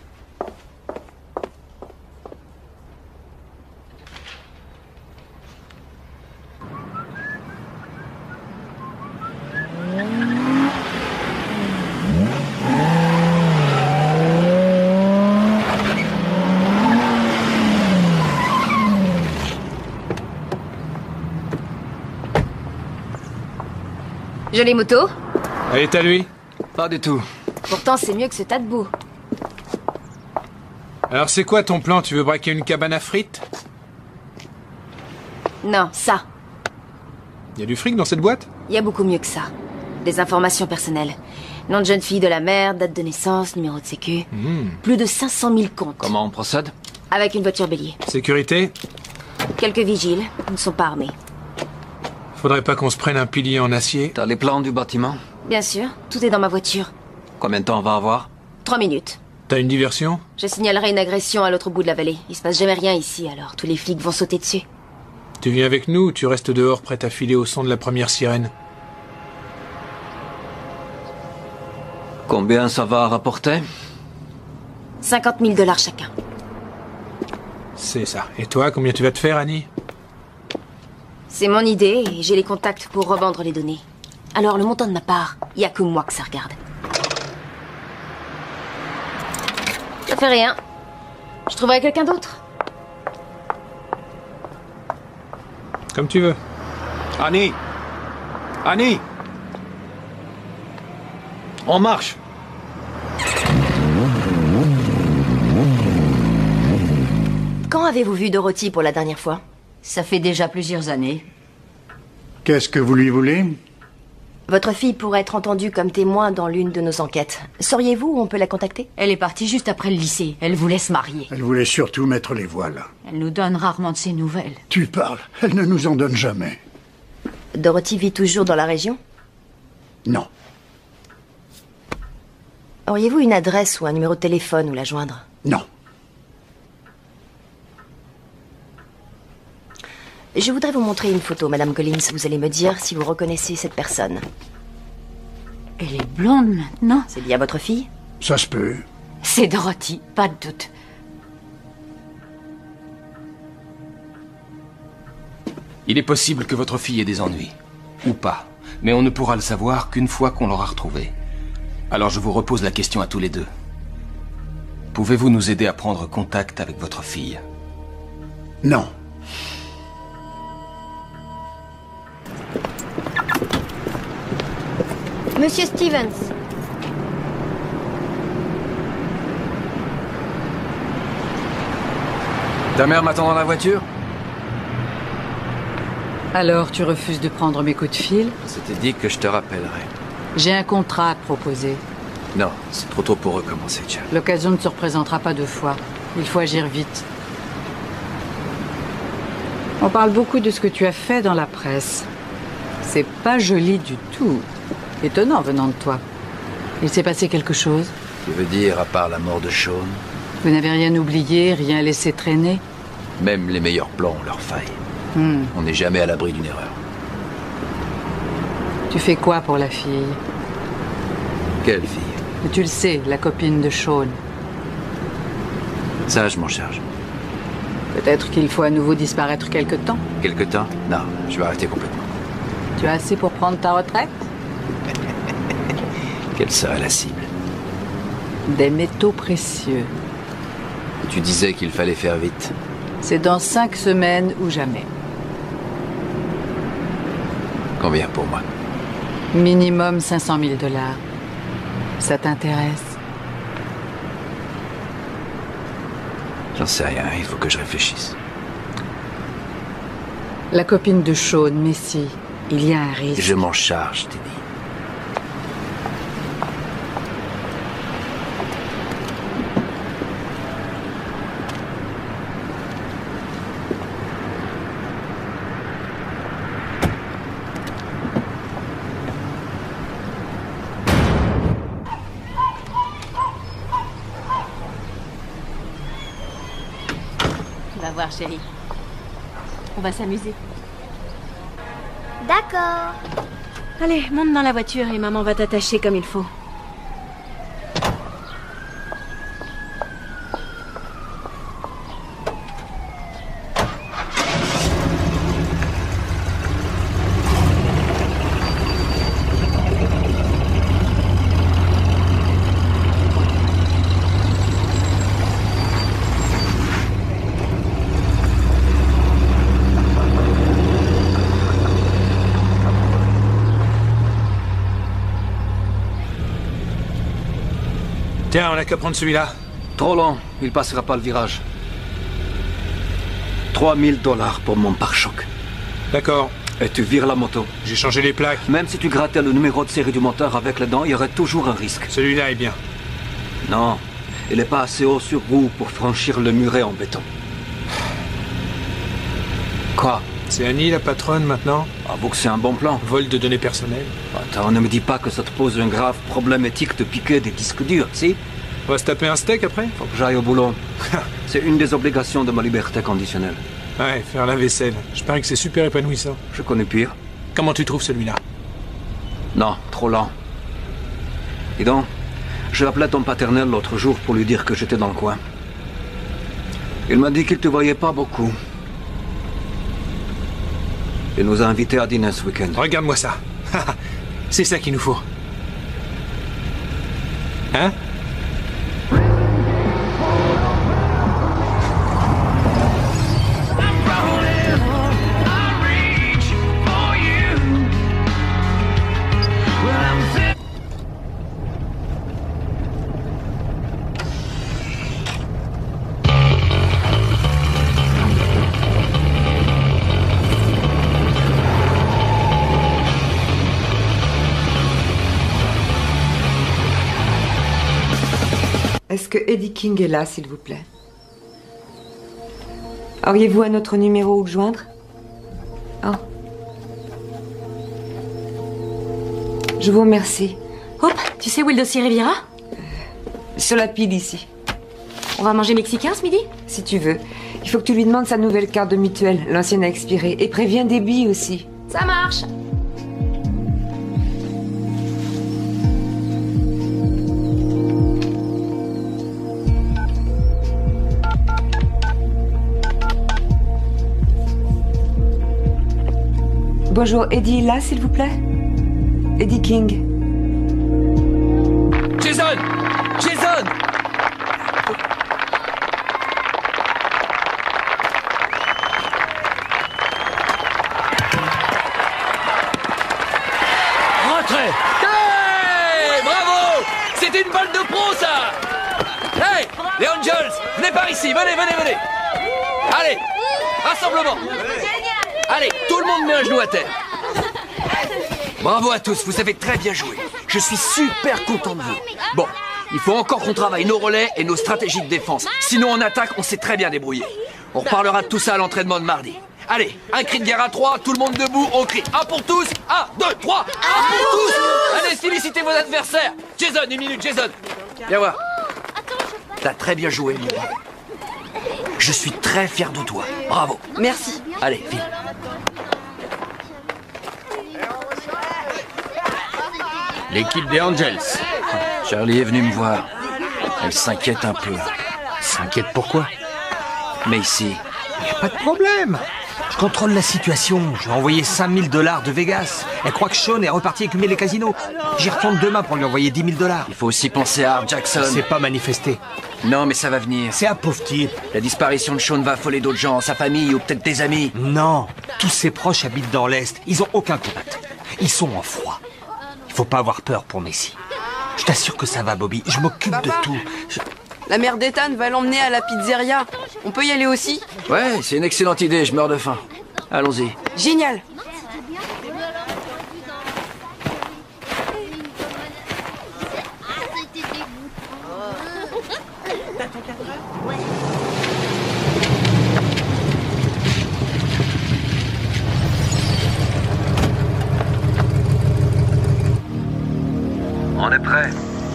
Speaker 16: Jolie moto.
Speaker 8: Elle est à lui?
Speaker 1: Pas du tout.
Speaker 16: Pourtant, c'est mieux que ce tas de boue.
Speaker 8: Alors c'est quoi ton plan? Tu veux braquer une cabane à frites?
Speaker 16: Non, ça.
Speaker 8: Il y a du fric dans cette boîte?
Speaker 16: Il y a beaucoup mieux que ça. Des informations personnelles. Nom de jeune fille de la mère, date de naissance, numéro de sécu.
Speaker 8: Mmh.
Speaker 16: Plus de cinq cent mille comptes.
Speaker 1: Comment on procède?
Speaker 16: Avec une voiture bélier.
Speaker 8: Sécurité?
Speaker 16: Quelques vigiles. Ils ne sont pas armés.
Speaker 8: Faudrait pas qu'on se prenne un pilier en acier?
Speaker 1: T'as les plans du bâtiment?
Speaker 16: Bien sûr. Tout est dans ma voiture.
Speaker 1: Combien de temps on va avoir?
Speaker 16: Trois minutes.
Speaker 8: T'as une diversion?
Speaker 16: Je signalerai une agression à l'autre bout de la vallée. Il se passe jamais rien ici, alors tous les flics vont sauter dessus.
Speaker 8: Tu viens avec nous ou tu restes dehors prête à filer au son de la première sirène?
Speaker 1: Combien ça va rapporter?
Speaker 16: cinquante mille dollars chacun.
Speaker 8: C'est ça. Et toi, combien tu vas te faire, Annie?
Speaker 16: C'est mon idée et j'ai les contacts pour revendre les données. Alors le montant de ma part, il n'y a que moi que ça regarde. Ça fait rien. Je trouverai quelqu'un d'autre.
Speaker 8: Comme tu veux.
Speaker 1: Annie! Annie! On marche!
Speaker 16: Quand avez-vous vu Dorothy pour la dernière fois?
Speaker 22: Ça fait déjà plusieurs années.
Speaker 18: Qu'est-ce que vous lui voulez?
Speaker 16: Votre fille pourrait être entendue comme témoin dans l'une de nos enquêtes. Sauriez-vous où on peut la contacter?
Speaker 22: Elle est partie juste après le lycée. Elle voulait se marier.
Speaker 18: Elle voulait surtout mettre les voiles.
Speaker 22: Elle nous donne rarement de ses nouvelles.
Speaker 18: Tu parles. Elle ne nous en donne jamais.
Speaker 16: Dorothy vit toujours dans la région?
Speaker 18: Non.
Speaker 16: Auriez-vous une adresse ou un numéro de téléphone où la joindre?
Speaker 18: Non.
Speaker 16: Je voudrais vous montrer une photo, Madame Collins. Vous allez me dire si vous reconnaissez cette personne.
Speaker 22: Elle est blonde maintenant.
Speaker 16: C'est bien votre fille?
Speaker 18: Ça se peut.
Speaker 22: C'est Dorothy, pas de doute.
Speaker 10: Il est possible que votre fille ait des ennuis. Ou pas. Mais on ne pourra le savoir qu'une fois qu'on l'aura retrouvée. Alors je vous repose la question à tous les deux. Pouvez-vous nous aider à prendre contact avec votre fille?
Speaker 18: Non.
Speaker 2: Monsieur Stevens.
Speaker 1: Ta mère m'attend dans la voiture?
Speaker 20: Alors, tu refuses de prendre mes coups de fil?
Speaker 1: C'était dit que je te rappellerai.
Speaker 20: J'ai un contrat à te proposer.
Speaker 1: Non, c'est trop tôt pour recommencer, Jack.
Speaker 20: L'occasion ne se représentera pas deux fois. Il faut agir vite. On parle beaucoup de ce que tu as fait dans la presse. C'est pas joli du tout. Étonnant venant de toi. Il s'est passé quelque chose?
Speaker 1: Tu veux dire, à part la mort de Sean?
Speaker 20: Vous n'avez rien oublié, rien laissé traîner?
Speaker 1: Même les meilleurs plans ont leurs failles.
Speaker 20: Hmm.
Speaker 1: On n'est jamais à l'abri d'une erreur.
Speaker 20: Tu fais quoi pour la fille?
Speaker 1: Quelle fille?
Speaker 20: Tu le sais, la copine de Sean.
Speaker 1: Ça, je m'en charge.
Speaker 20: Peut-être qu'il faut à nouveau disparaître quelque temps.
Speaker 1: Quelque temps? Non, je vais arrêter complètement.
Speaker 20: Tu as assez pour prendre ta retraite?
Speaker 1: Quelle serait la cible?
Speaker 20: Des métaux précieux.
Speaker 1: Tu disais qu'il fallait faire vite.
Speaker 20: C'est dans cinq semaines ou jamais.
Speaker 1: Combien pour moi?
Speaker 20: Minimum cinq cent mille dollars. Ça t'intéresse?
Speaker 1: J'en sais rien, il faut que je réfléchisse.
Speaker 20: La copine de Sean, Messi, il y a un risque.
Speaker 1: Je m'en charge, Teddy.
Speaker 7: Va voir, chérie. On va s'amuser.
Speaker 2: D'accord.
Speaker 7: Allez, monte dans la voiture et maman va t'attacher comme il faut.
Speaker 8: Tiens, on n'a qu'à prendre celui-là.
Speaker 5: Trop long, il passera pas le virage. trois mille dollars pour mon pare-choc.
Speaker 8: D'accord.
Speaker 5: Et tu vires la moto.
Speaker 8: J'ai changé les plaques.
Speaker 5: Même si tu grattais le numéro de série du moteur avec les dents, il y aurait toujours un risque.
Speaker 8: Celui-là est bien.
Speaker 5: Non, il n'est pas assez haut sur roue pour franchir le muret en béton. Quoi?
Speaker 8: C'est Annie, la patronne, maintenant?
Speaker 5: Avoue que c'est un bon plan.
Speaker 8: Vol de données personnelles.
Speaker 5: Attends, ne me dis pas que ça te pose un grave problème éthique de piquer des disques durs, si?
Speaker 8: On va se taper un steak après?
Speaker 5: Faut que j'aille au boulot. C'est une des obligations de ma liberté conditionnelle.
Speaker 8: Ouais, faire la vaisselle. Je parie que c'est super épanouissant.
Speaker 5: Je connais pire.
Speaker 8: Comment tu trouves celui-là?
Speaker 5: Non, trop lent. Dis donc, j'ai appelé ton paternel l'autre jour pour lui dire que j'étais dans le coin. Il m'a dit qu'il te voyait pas beaucoup. Il nous a invités à dîner ce week-end.
Speaker 8: Regarde-moi ça. C'est ça qu'il nous faut. Hein?
Speaker 11: Est-ce que Eddie King est là, s'il vous plaît? Auriez-vous un autre numéro où le joindre? Oh. Je vous remercie.
Speaker 7: Hop, tu sais où est le dossier Riviera?
Speaker 11: Sur la pile ici.
Speaker 7: On va manger mexicain ce midi?
Speaker 11: Si tu veux. Il faut que tu lui demandes sa nouvelle carte de mutuelle. L'ancienne a expiré. Et préviens des billes aussi.
Speaker 16: Ça marche.
Speaker 11: Bonjour, Eddie là, s'il vous plaît? Eddie King.
Speaker 1: Jason! Jason! Rentrez! Hey! Bravo! C'était une balle de pro, ça! Hey! Les Angels! Venez par ici! Venez, venez, venez! Allez! Rassemblement! Allez, tout le monde met un genou à terre. Bravo à tous, vous avez très bien joué. Je suis super content de vous. Bon, il faut encore qu'on travaille nos relais et nos stratégies de défense. Sinon, en attaque, on s'est très bien débrouillé. On reparlera de tout ça à l'entraînement de mardi. Allez, un cri de guerre à trois, tout le monde debout, on crie. Un pour tous, un, deux, trois, un pour tous. Allez, félicitez vos adversaires. Jason, une minute, Jason. Viens voir. T'as très bien joué, mon bravo. Je suis très fier de toi. Bravo.
Speaker 6: Merci.
Speaker 1: Allez, file.
Speaker 10: L'équipe des Angels.
Speaker 1: Charlie est venue me voir. Elle s'inquiète un peu.
Speaker 10: S'inquiète pourquoi?
Speaker 1: Macy.
Speaker 2: Y a pas de problème. Je contrôle la situation. Je vais envoyer cinq mille dollars de Vegas. Elle croit que Sean est reparti écumer les casinos. J'y retourne demain pour lui envoyer dix mille dollars.
Speaker 1: Il faut aussi penser à Art Jackson.
Speaker 2: C'est pas manifesté.
Speaker 1: Non, mais ça va venir.
Speaker 2: C'est un pauvre type.
Speaker 1: La disparition de Sean va affoler d'autres gens, sa famille ou peut-être des amis.
Speaker 2: Non. Tous ses proches habitent dans l'Est. Ils ont aucun contact. Ils sont en froid. Il faut pas avoir peur pour Macy. Je t'assure que ça va, Bobby. Je m'occupe de tout. Je...
Speaker 6: La mère d'Ethan va l'emmener à la pizzeria. On peut y aller aussi?
Speaker 1: Ouais, c'est une excellente idée. Je meurs de faim. Allons-y.
Speaker 6: Génial.
Speaker 5: On est prêt.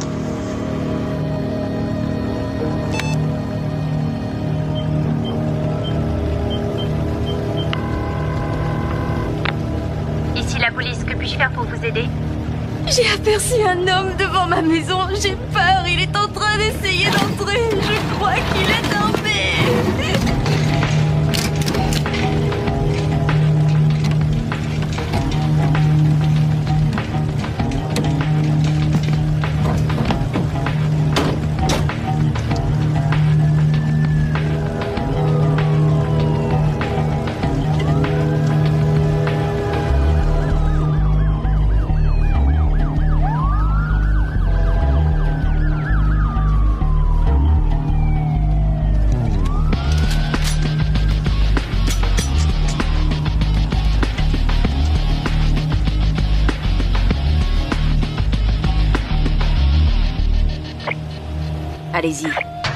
Speaker 17: Ici la police, que puis-je faire pour vous aider?
Speaker 3: J'ai aperçu un homme devant ma maison. J'ai peur, il est en train d'essayer d'entrer. Je crois qu'il est tombé.
Speaker 16: Allez-y.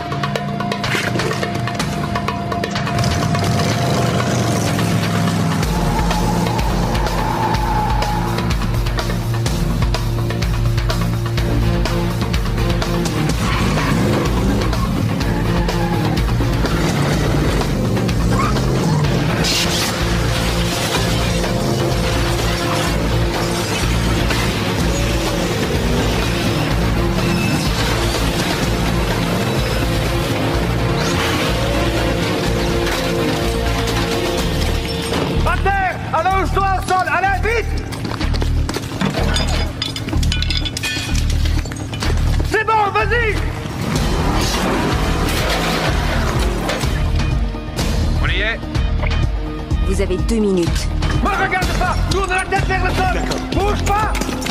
Speaker 16: Vous avez deux minutes.
Speaker 3: Me regarde pas! Tourne la tête vers le sol! Bouge pas!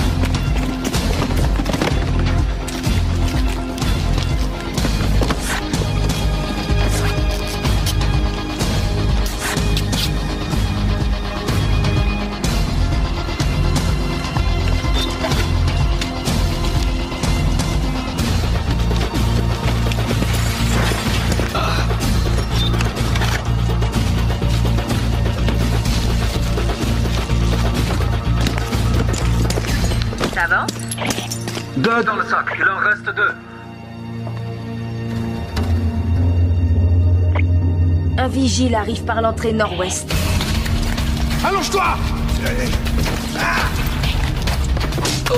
Speaker 17: Ça avance?
Speaker 5: Deux dans le sac, il en reste deux.
Speaker 16: Un vigile arrive par l'entrée nord-ouest.
Speaker 8: Allonge-toi! Ah! Oh.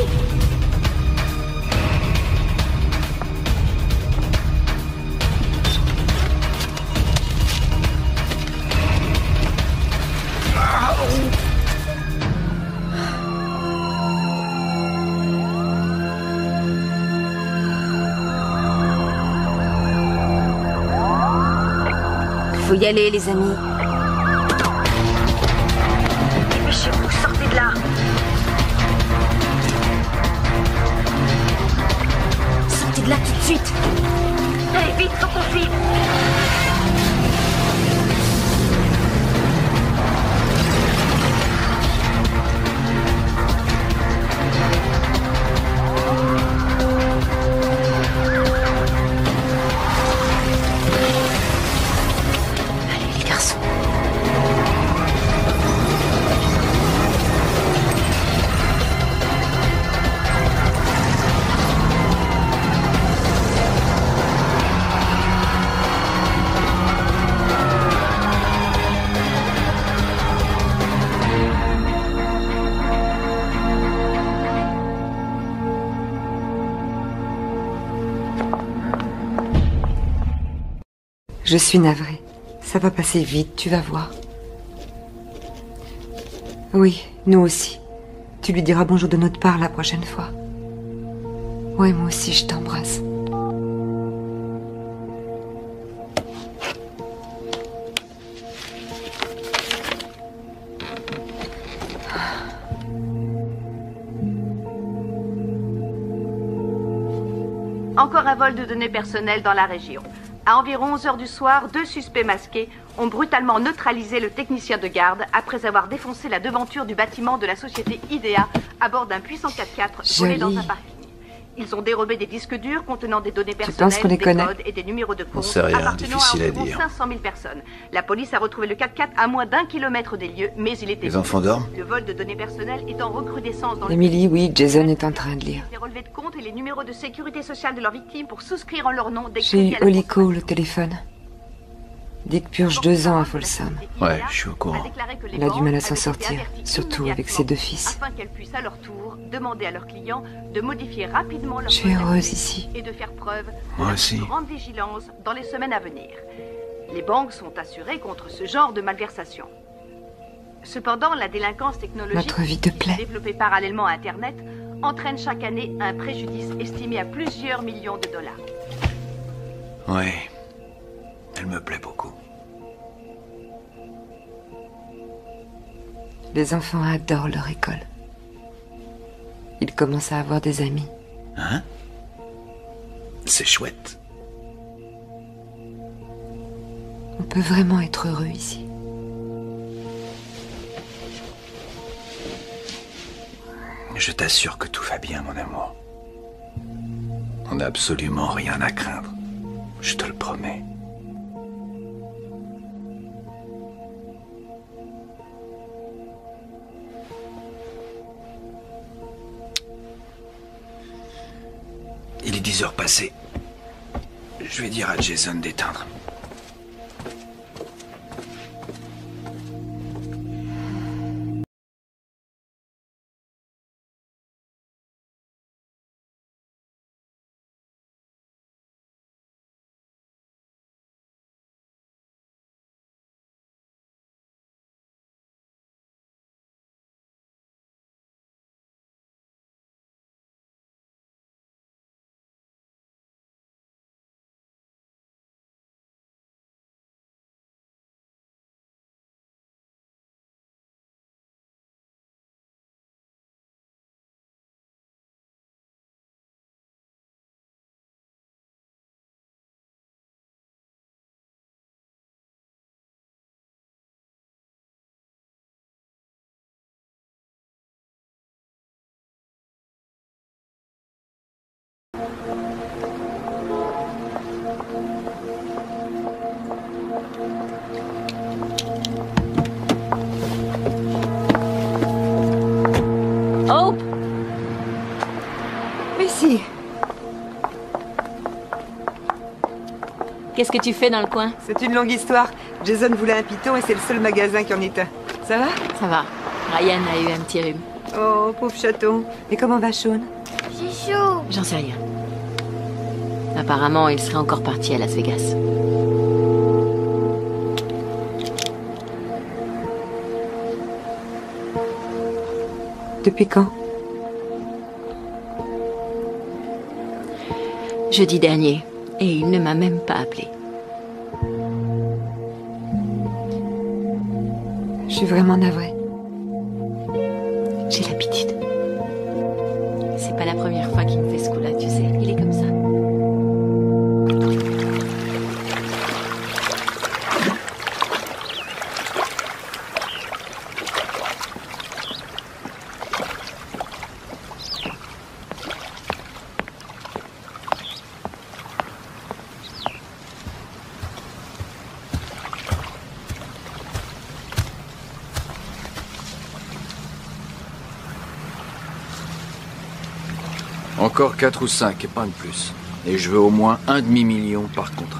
Speaker 16: Faut y aller, les amis. Dépêchez-vous, sortez de là. Sortez de là tout de suite. Allez, vite, faut qu'on file.
Speaker 11: Je suis navrée. Ça va passer vite, tu vas voir. Oui, nous aussi. Tu lui diras bonjour de notre part la prochaine fois. Ouais, moi aussi, je t'embrasse.
Speaker 17: Encore un vol de données personnelles dans la région. À environ onze heures du soir, deux suspects masqués ont brutalement neutralisé le technicien de garde après avoir défoncé la devanture du bâtiment de la société Idea à bord d'un puissant quatre-quatre volé dans un parking. Ils ont dérobé des disques durs contenant des données personnelles,
Speaker 11: des
Speaker 17: connaît codes et des numéros de compte
Speaker 1: rien,
Speaker 17: appartenant
Speaker 1: difficile
Speaker 17: à
Speaker 1: à
Speaker 17: environ
Speaker 1: dire.
Speaker 17: cinq cent mille personnes. La police a retrouvé le quatre-quatre à moins d'un kilomètre des lieux, mais il était...
Speaker 1: Les enfants dorment?
Speaker 17: Le vol de données personnelles est en recrudescence dans le...
Speaker 11: Emily, oui, Jason est en train de lire.
Speaker 17: Les relevés de compte et les numéros de sécurité sociale de leurs victimes pour souscrire en leur nom des
Speaker 11: J'ai eu Holly Cole au téléphone. Dick purge deux ans à Folsom.
Speaker 1: Ouais, je suis au courant.
Speaker 11: Elle a du mal à s'en sortir, surtout avec ses deux fils.
Speaker 17: Afin qu'elles puissent à leur tour demander à leurs clients de modifier rapidement leur
Speaker 11: Je suis heureuse ici.
Speaker 17: et de faire preuve
Speaker 1: Moi
Speaker 17: de la
Speaker 1: aussi.
Speaker 17: plus grande vigilance dans les semaines à venir. Les banques sont assurées contre ce genre de malversation. Cependant, la délinquance technologique
Speaker 11: Notre vie te plaît.
Speaker 17: développée parallèlement à Internet entraîne chaque année un préjudice estimé à plusieurs millions de dollars.
Speaker 1: Ouais. Elle me plaît beaucoup.
Speaker 11: Les enfants adorent leur école. Ils commencent à avoir des amis.
Speaker 1: Hein? C'est chouette.
Speaker 11: On peut vraiment être heureux ici.
Speaker 1: Je t'assure que tout va bien, mon amour. On n'a absolument rien à craindre. Je te le promets. Il est dix heures passées. Je vais dire à Jason d'éteindre.
Speaker 7: Hope!
Speaker 11: Mais si.
Speaker 7: Qu'est-ce que tu fais dans le coin?
Speaker 11: C'est une longue histoire. Jason voulait un python et c'est le seul magasin qui en est un. Ça va?
Speaker 12: Ça va. Ryan a eu un petit rhume.
Speaker 11: Oh, pauvre chaton. Et comment va Sean?
Speaker 12: J'ai chaud. J'en sais rien. Apparemment, il serait encore parti à Las Vegas.
Speaker 11: Depuis quand?
Speaker 12: Jeudi dernier. Et il ne m'a même pas appelé.
Speaker 11: Je suis vraiment navrée.
Speaker 12: J'ai l'habitude. C'est pas la première fois qu'il me fait ce coup-là, tu sais. Il est comme ça.
Speaker 1: Encore quatre ou cinq, et pas de plus. Et je veux au moins un demi-million par contrat.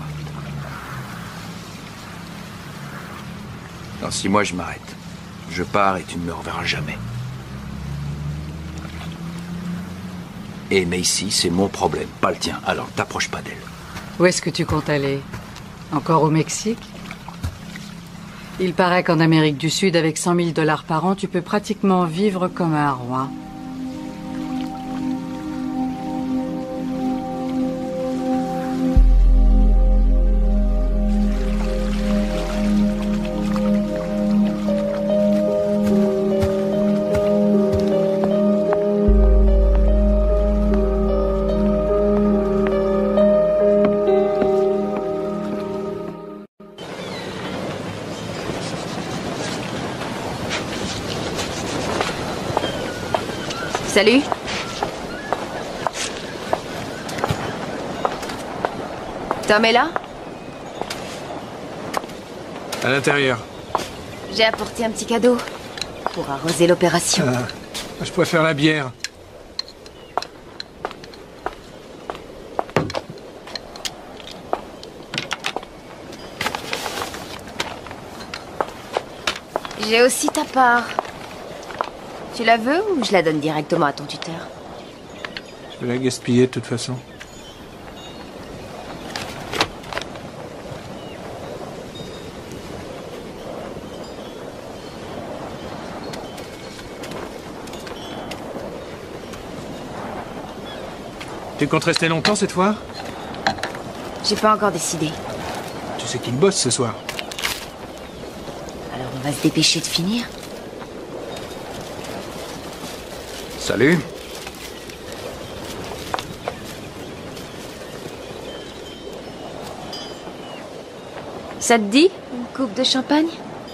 Speaker 1: Alors si moi je m'arrête, je pars et tu ne me reverras jamais. Et Macy, c'est mon problème, pas le tien. Alors t'approches pas d'elle.
Speaker 20: Où est-ce que tu comptes aller? Encore au Mexique? Il paraît qu'en Amérique du Sud, avec cent mille dollars par an, tu peux pratiquement vivre comme un roi.
Speaker 12: Salut. Tom est là?
Speaker 8: À l'intérieur.
Speaker 12: J'ai apporté un petit cadeau pour arroser l'opération.
Speaker 8: Ah, je préfère la bière.
Speaker 12: J'ai aussi ta part. Tu la veux ou je la donne directement à ton tuteur?
Speaker 8: Je vais la gaspiller de toute façon. Tu comptes rester longtemps cette fois?
Speaker 12: J'ai pas encore décidé.
Speaker 8: Tu sais qu'il bosse ce soir.
Speaker 12: Alors on va se dépêcher de finir.
Speaker 1: Salut.
Speaker 12: Ça te dit, une coupe de champagne?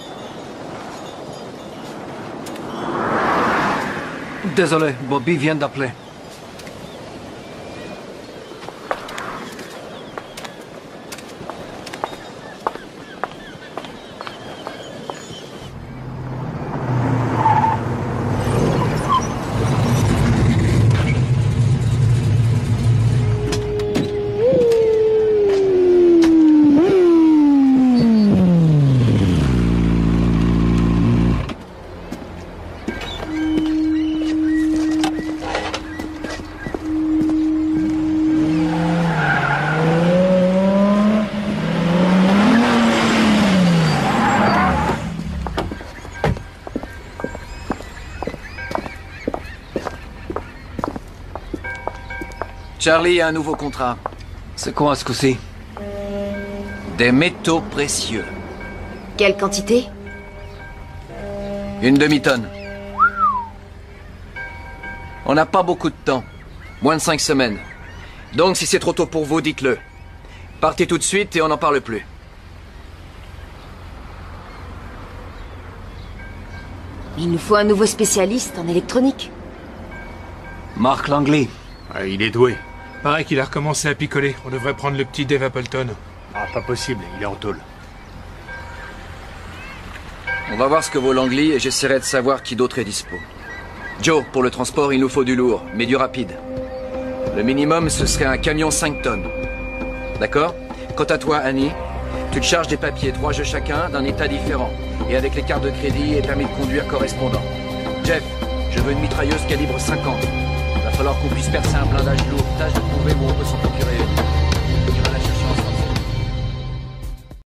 Speaker 5: Désolé, Bobby vient d'appeler.
Speaker 1: Charlie a un nouveau contrat.
Speaker 5: C'est quoi ce coup-ci?
Speaker 1: Des métaux précieux.
Speaker 12: Quelle quantité?
Speaker 1: Une demi-tonne. On n'a pas beaucoup de temps. Moins de cinq semaines. Donc si c'est trop tôt pour vous, dites-le. Partez tout de suite et on n'en parle plus.
Speaker 12: Il nous faut un nouveau spécialiste en électronique.
Speaker 5: Marc Langley.
Speaker 8: Ah, il est doué. Pareil qu'il a recommencé à picoler. On devrait prendre le petit Dave Appleton.
Speaker 13: Ah, pas possible, il est en tôle.
Speaker 1: On va voir ce que vaut Langley et j'essaierai de savoir qui d'autre est dispo. Joe, pour le transport, il nous faut du lourd, mais du rapide. Le minimum, ce serait un camion cinq tonnes. D'accord? Quant à toi, Annie, Tu te charges des papiers, trois jeux chacun, d'un état différent. Et avec les cartes de crédit et permis de conduire correspondants. Jeff, je veux une mitrailleuse calibre cinquante. Va falloir qu'on puisse percer un blindage lourd. Tâche de trouver où on peut s'en procurer une.